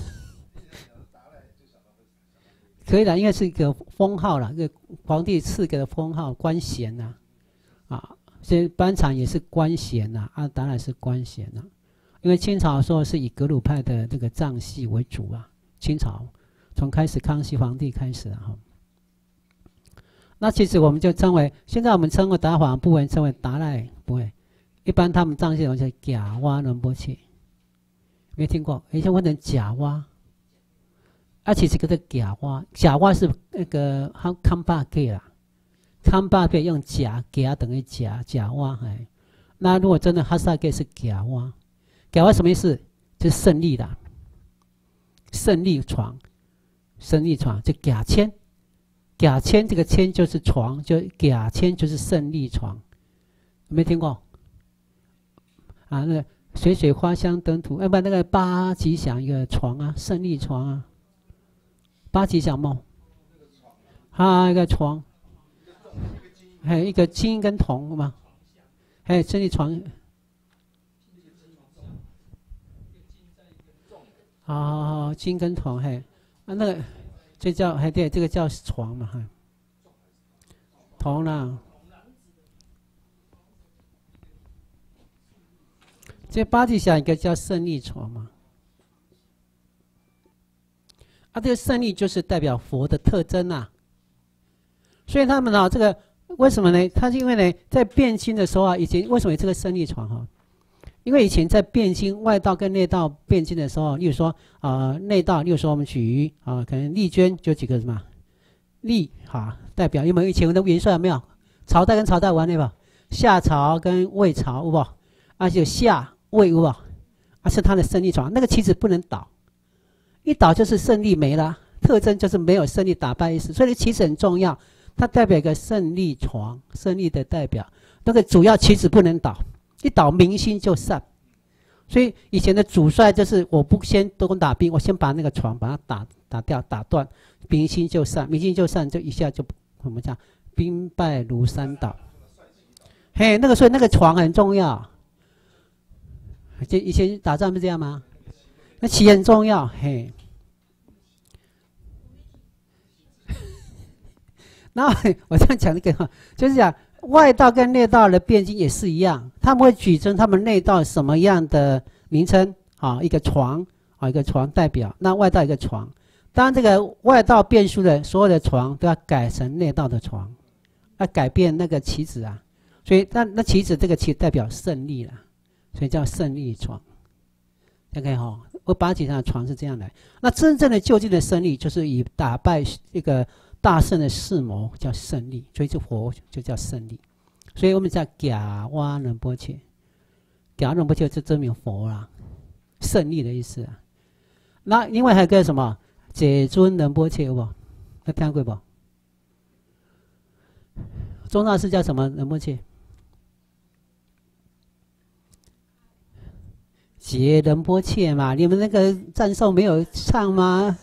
A: 可以啦，因为是一个封号啦，一个皇帝赐给的封号，官衔呐，所以班禅也是官衔呐，当然是官衔呐，因为清朝的时候是以格鲁派的这个藏系为主啊，清朝从开始康熙皇帝开始啊，那其实我们就称为，现在我们称为达法不会称为达赖，不会。一般他们藏系人叫假哇仁波切，没听过？以前问成假哇，其实这个假哇，假哇是那个康巴给啦，康巴给用假等于假哇，那如果真的哈萨给是假哇，假哇什么意思？就是胜利的，胜利床就假签这个签就是床，就假签就是胜利床，没听过？那个水水花香灯图，要不然那个八吉祥一个床啊，胜利床啊，八吉祥梦，一个床，还有一个金跟铜嘛，还有胜利床，好，金跟铜，那个这叫对，这个叫床嘛，铜啦。这八吉祥一个叫胜利床嘛，这个胜利就是代表佛的特征啊。所以他们这个为什么呢？他是因为呢，在辩经的时候以前为什么有这个胜利床因为以前在辩经外道跟内道辩经的时候，例如说内道，例如说我们举可能丽娟就几个什么丽代表有没有以前的元帅有没有？朝代跟朝代玩对吧？夏朝跟魏朝有不？就夏。魏有是他的胜利床，那个旗子不能倒，一倒就是胜利没了，特征就是没有胜利打败意思，所以旗子很重要，它代表一个胜利床，胜利的代表，那个主要旗子不能倒，一倒民心就散，所以以前的主帅就是我不先多攻打兵，我先把那个床把它打掉打断，民心就散，民心就散，就一下就怎么讲，兵败如山倒，那个所以那个床很重要。以前打仗不是这样吗？那旗很重要，然后我这样讲这个，就是讲外道跟内道的辩经也是一样，他们会举证他们内道什么样的名称一个床一个床代表，那外道一个床。当这个外道辩书的所有的床都要改成内道的床，要改变那个旗子啊，所以那旗子这个旗代表胜利了。所以叫胜利床 ，OK 我八吉祥的床是这样来。那真正的究竟的胜利，就是以打败一个大圣的四魔叫胜利，所以这佛就叫胜利。所以我们叫假哇仁波切，假仁波切就证明佛啦，胜利的意思啊。 那另外还有个什么解尊仁波切有无？有听过不？宗大师叫什么仁波切？解仁波切嘛，你们那个赞颂没有唱吗？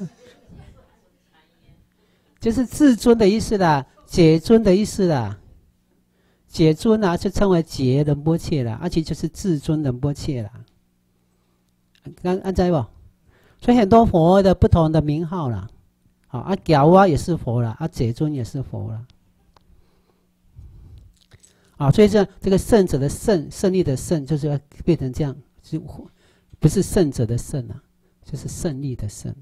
A: 就是至尊的意思啦，解尊的意思啦。解尊啊，就称为解仁波切啦，而且就是至尊仁波切啦。按在不？所以很多佛的不同的名号啦，啊，角啊也是佛啦，啊，解尊也是佛啦。啊，所以这个胜者的胜，胜利的胜，就是要变成这样，就不是胜者的胜啊，就是胜利的胜。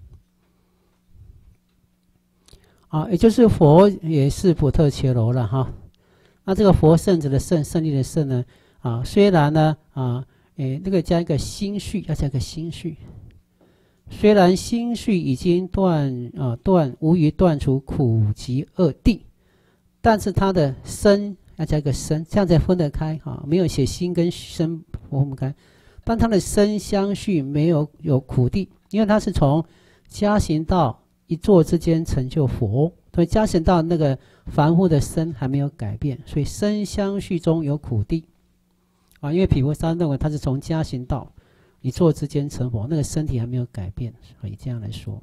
A: 啊，也就是佛也是普特伽罗了哈。那这个佛胜者的胜，胜利的胜呢？啊，虽然呢，那个加一个心绪，要加一个心绪。虽然心绪已经无余断除苦集二谛，但是它的身要加一个身，这样才分得开哈。没有写心跟身分不开，但它的身相续没有苦谛，因为它是从加行道一坐之间成就佛，所以加行道那个凡夫的身还没有改变，所以身相续中有苦谛啊。因为毗婆沙认为他是从加行道一坐之间成佛，那个身体还没有改变，所以这样来说。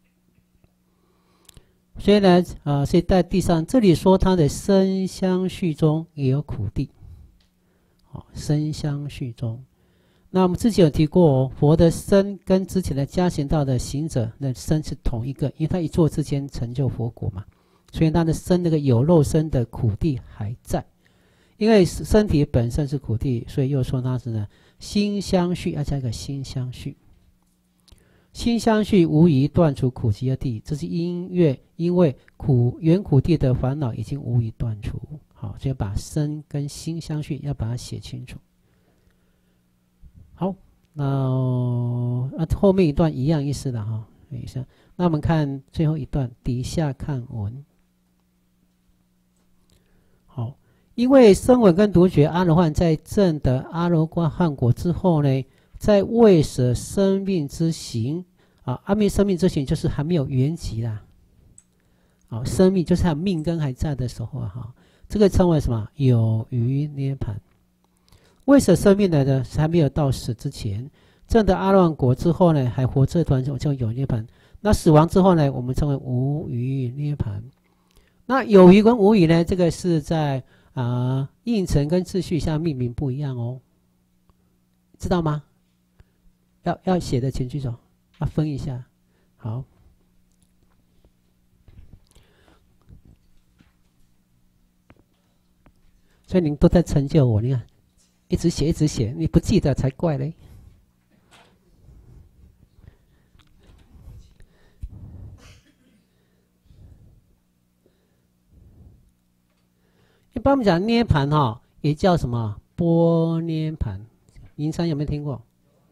A: 所以呢，所以在地上这里说他的身相续中也有苦谛，身相续中。那我们之前有提过佛的身跟之前的加行道的行者的身是同一个，因为他一坐之间成就佛果嘛，所以他的身那个有肉身的苦谛还在。因为身体本身是苦谛，所以又说它是呢心相续，要加一个心相续。心相续无疑断除苦集二谛，这是因为原苦谛的烦恼已经无疑断除。好，所以把身跟心相续要把它写清楚。好，那后面一段一样意思的哈，那我们看最后一段，底下看文。好，因为声闻跟独觉阿罗汉在证得阿罗汉果之后呢，在未舍生命之行啊，阿弥生命之行就是还没有圆寂啦。好，生命就是还命根还在的时候哈，这个称为什么？有余涅槃。未舍生命的呢，还没有到死之前，证得阿罗汉果之后呢，还活这段叫有涅槃。那死亡之后呢，我们称为无余涅槃。那有余跟无余呢，这个是在应成跟秩序下命名不一样哦，知道吗？要写的请举手，要分一下。好。所以您都在成就我，你看。一直写一直写，你不记得才怪嘞。一般我们讲涅盘哈，也叫什么波涅盘？银山有没有听过？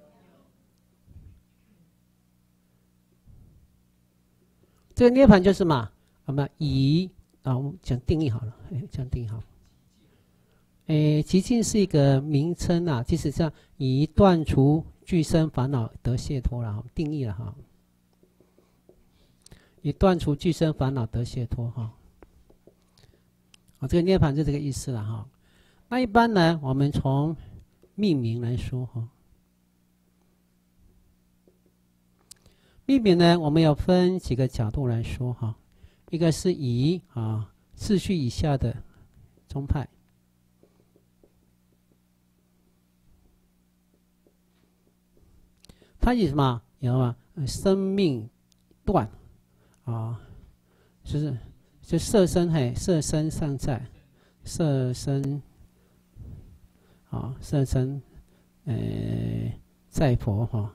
A: 这个涅盘就是嘛，我们我们讲定义好了，讲定义好。极尽是一个名称啊，即使这样以断除俱生烦恼得解脱了，定义了哈。以断除俱生烦恼得解脱哈。这个涅槃就这个意思了哈。那一般呢，我们从命名来说哈，命名呢，我们要分几个角度来说哈。一个是以秩序以下的宗派。它以什么？有什么？生命断就色身色身尚在，色身色身在佛哈，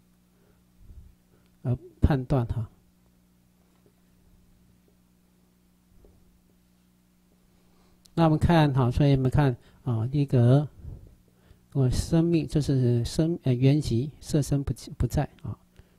A: 而判断哈。那我们看所以我们看第一个。生命就是原籍，色身不在啊。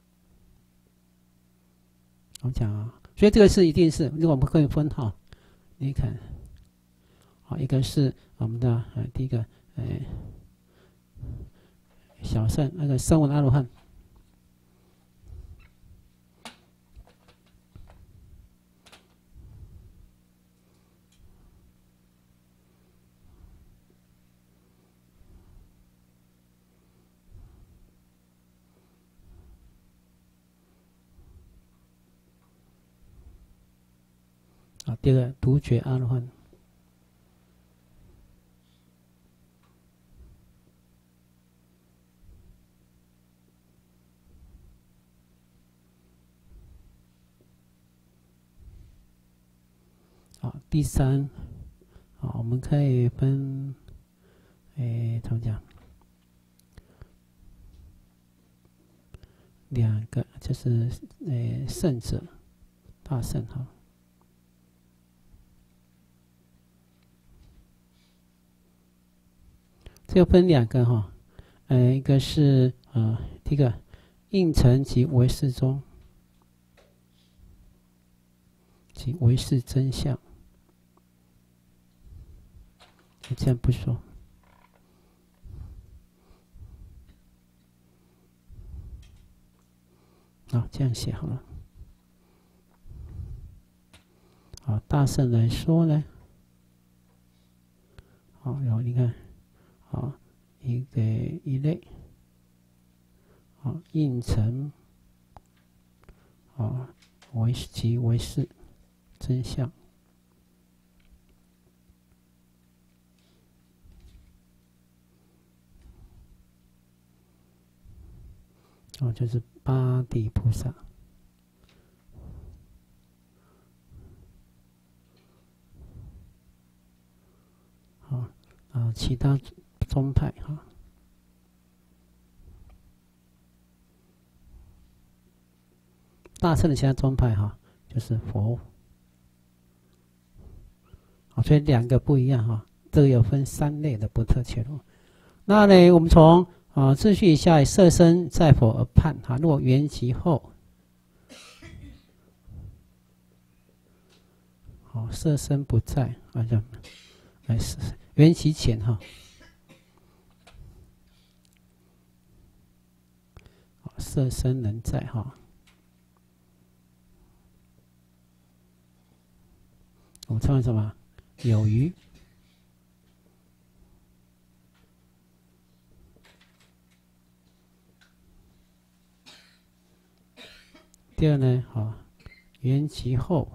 A: 我们讲所以这个是一定是，如果我们可以分你看，一个是我们的第一个小圣那个声闻阿罗汉， 啊，第二个独觉阿罗汉。好，第三，好，我们可以分，怎么讲？两个，就是圣者，大圣哈。这个分两个哈，一个是第一个应成及唯识中及唯识真相。这样不说。好，这样写好了。好，大圣来说呢，好，然后你看，好，一类，好，应成，好，即为是真相。哦，就是八地菩萨。好，其他宗派哈。大乘的其他宗派哈，就是佛。好，所以两个不一样哈，这个有分三类的不特切入。那呢，我们从秩序以下色身在否而判哈，若缘起后，好，色身不在，好像是缘起前哈，色身仍在哈。我们称为什么？有余。第二呢，缘起后，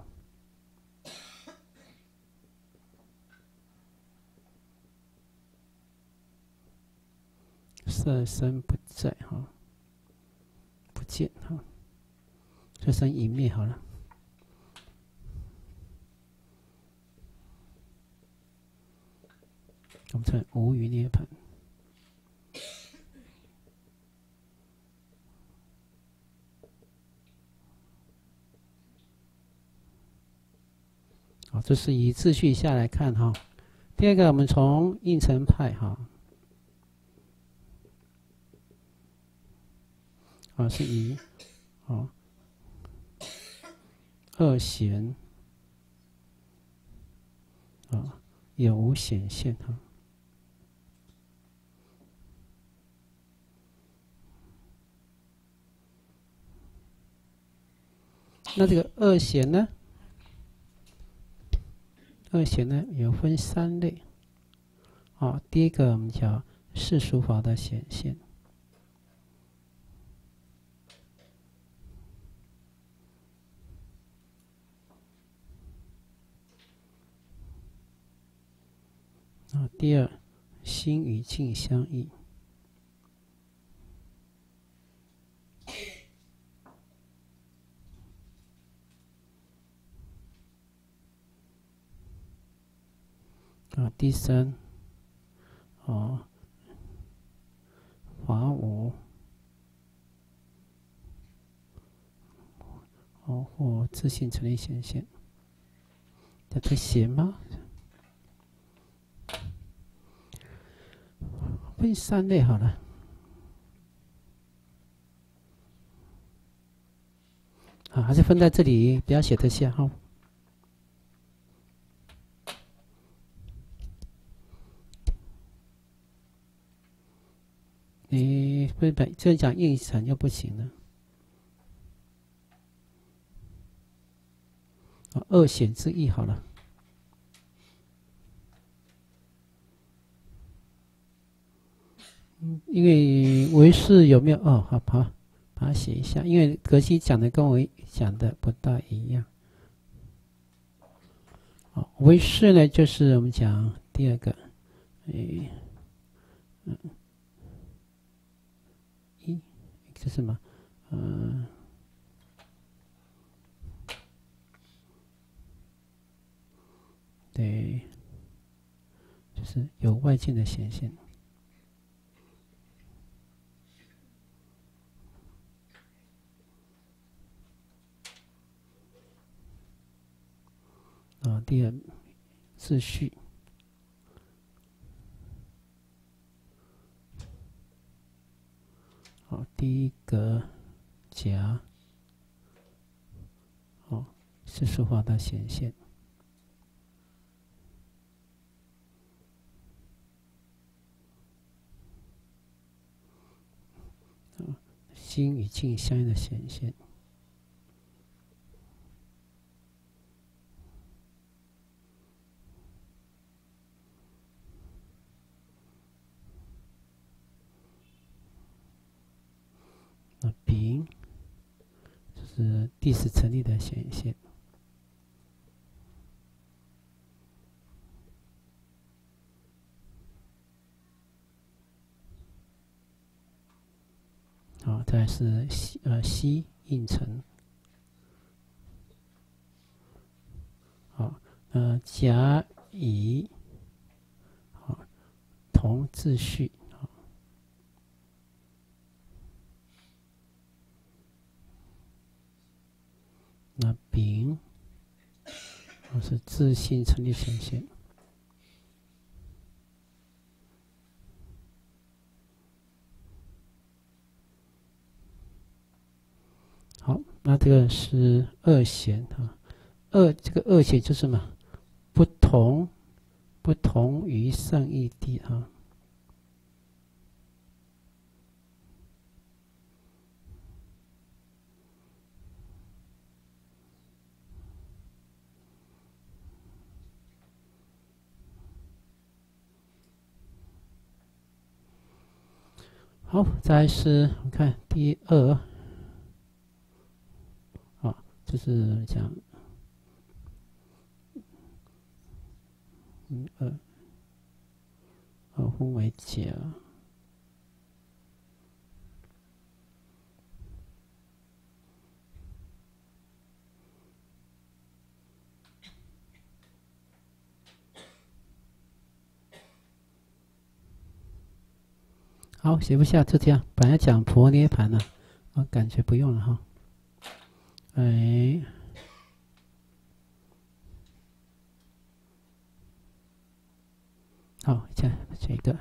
A: 色身不在哈，不见哈，色身已灭好了。我们称无余涅槃。好，这是以秩序下来看哈。第二个，我们从应成派哈，是以二贤有无显现哈。那这个二贤呢？二贤呢有分三类。第一个我们叫世俗法的显现。第二，心与境相应。第三，法我，或自性成立显现。这可以写吗？分三类好了。还是分在这里，不要写得下哈。你不是这讲应成就不行了。二显之意好了。因为唯识有没有好，把它写一下，因为格西讲的跟我讲的不大一样。 好，唯识呢，就是我们讲第二个，这是什么？对，就是有外境的显现。第二，秩序。好，第一个假，世俗化的显现。心与境相应的显现。丙就是第四成立的显现。好，再来是烯应成。好，甲乙，好，同秩序。那丙是自性成立显现。好，那这个是二显啊，这个二显就是什么？不同于上义谛啊。好，再来是我们看第二，就是讲分为甲。好，写不下就这样。本来讲婆涅盘呢，感觉不用了哈。好，这个。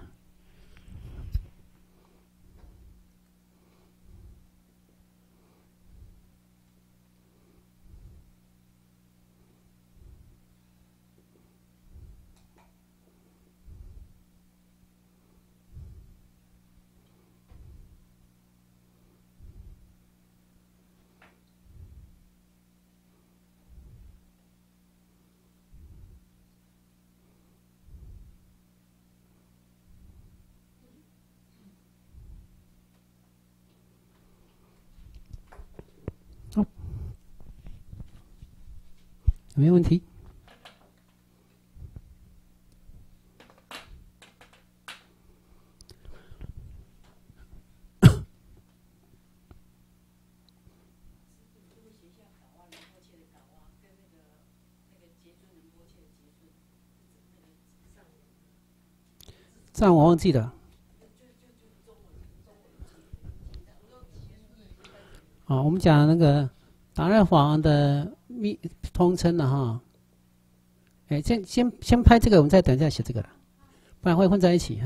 A: 好，有没有问题？这样我忘记了。我们讲那个达赖法王的通称了哈。先拍这个，我们再等一下写这个了，不然会混在一起。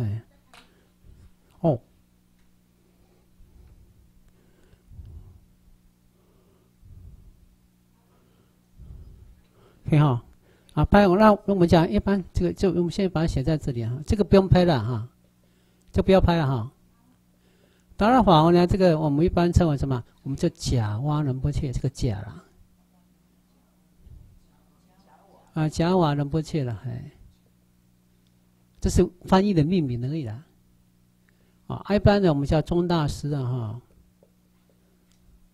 A: 可以哈。拍那我们讲一般这个就我们现在把它写在这里哈，这个不用拍了哈，就不要拍了哈。达赖法王呢，这个我们一般称为什么？我们叫假瓦仁波切，这个假啦。假瓦仁波切了，这是翻译的命名而已啦。一般呢我们叫宗大师哈。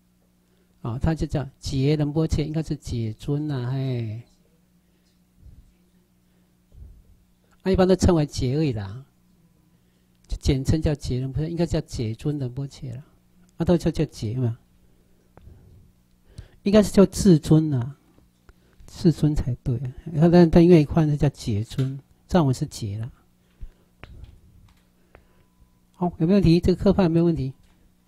A: 他就叫解仁波切，应该是解尊啦， 一般都称为解而已啦，就简称叫解，不是应该叫解尊仁波切了，都叫解嘛，应该是叫至尊啦，至尊才对。但因为换成叫解尊，藏文是解了。好，有没有问题？这个科判有没有问题？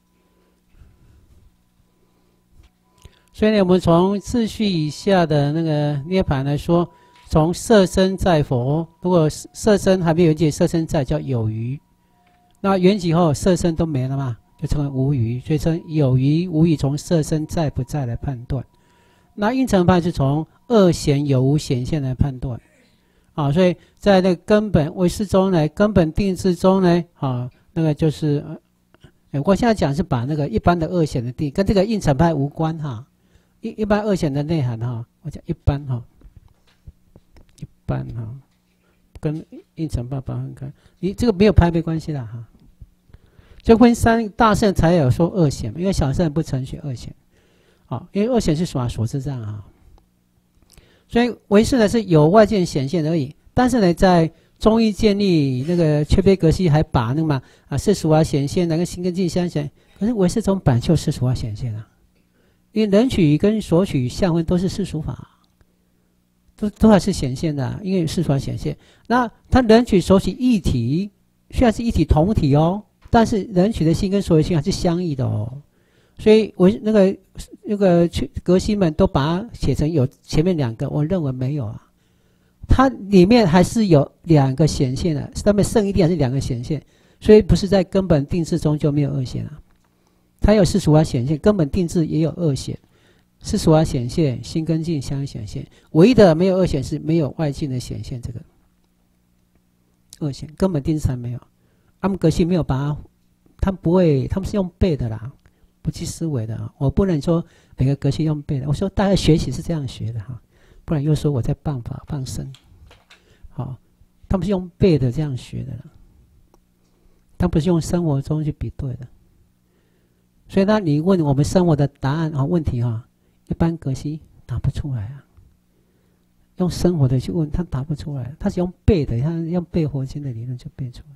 A: 所以呢，我们从秩序以下的那个涅盘来说，从色身在佛，如果色身还没有缘起，色身在叫有余。那缘起后，色身都没了嘛，就成为无余，所以称有余无余，从色身在不在来判断。那应成派是从二显有无显现来判断。所以在那个根本唯识中呢，根本定智中呢，那个就是我现在讲是把那个一般的二显的定跟这个应成派无关哈。一般二显的内涵哈，我讲一般哈，一般哈，跟应成派分开，你这个没有派别关系的哈。就分三大圣才有说二显，因为小圣不承许二显，因为二显是所知障啊。所以唯识呢是有外界显现而已，但是呢，在中医建立那个缺别格西还把那个嘛世俗化显现，那个心跟境相显，可是唯识中本就世俗化显现啊。因为人取跟所取相分都是世俗法，都还是显现的，因为世俗法显现。那他人取所取一体，虽然是一体同体哦，但是人取的心跟所有心还是相异的哦。所以我那个格西们都把它写成有前面两个，我认为没有啊，它里面还是有两个显现的，上面圣一定还是两个显现，所以不是在根本定智中就没有二显啊。它有世俗化显现，根本定智也有二显，世俗化显现，心跟境相显现，唯一的没有二显是没有外境的显现，这个二显根本定智才没有。他们格西没有把它，他们不会，他们是用背的啦，不去思维的我不能说每个格西用背的，我说大概学习是这样学的哈，不然又说我在谤法谤僧。好，他们是用背的这样学的了，他不是用生活中去比对的。所以，你问我们生活的答案问题一般格西答不出来啊。用生活的去问，他答不出来，他是用背的，他用背佛经的理论就背出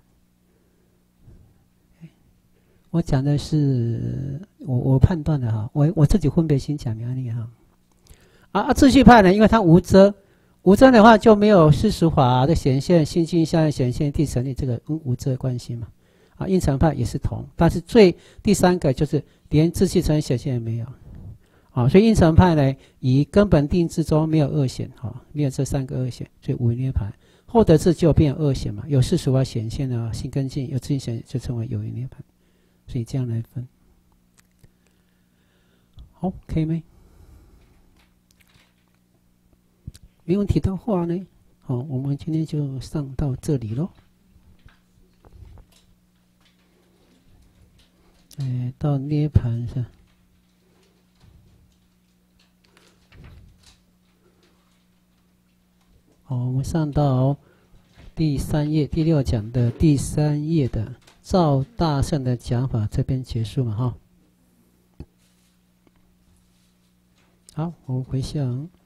A: 来。我讲的是我判断的哈，我自己分别心讲明理哈。秩序派呢，因为它无遮，无遮的话就没有世俗法的显现，心境相应显现，地成立这个无遮关系嘛。应成派也是同，但是第三个就是连自气成显现也没有，所以应成派呢，以根本定智中没有二显，没有这三个二显，所以无涅盘。后得智就变二显嘛，有世俗化显现的心跟境，有自性显现就称为有余涅盘，所以这样来分。好，可以没？没问题的话呢，我们今天就上到这里咯。到涅盘是，我们上到第3页第6讲的第3页的照大圣的讲法，这边结束嘛哈。好，我们回向。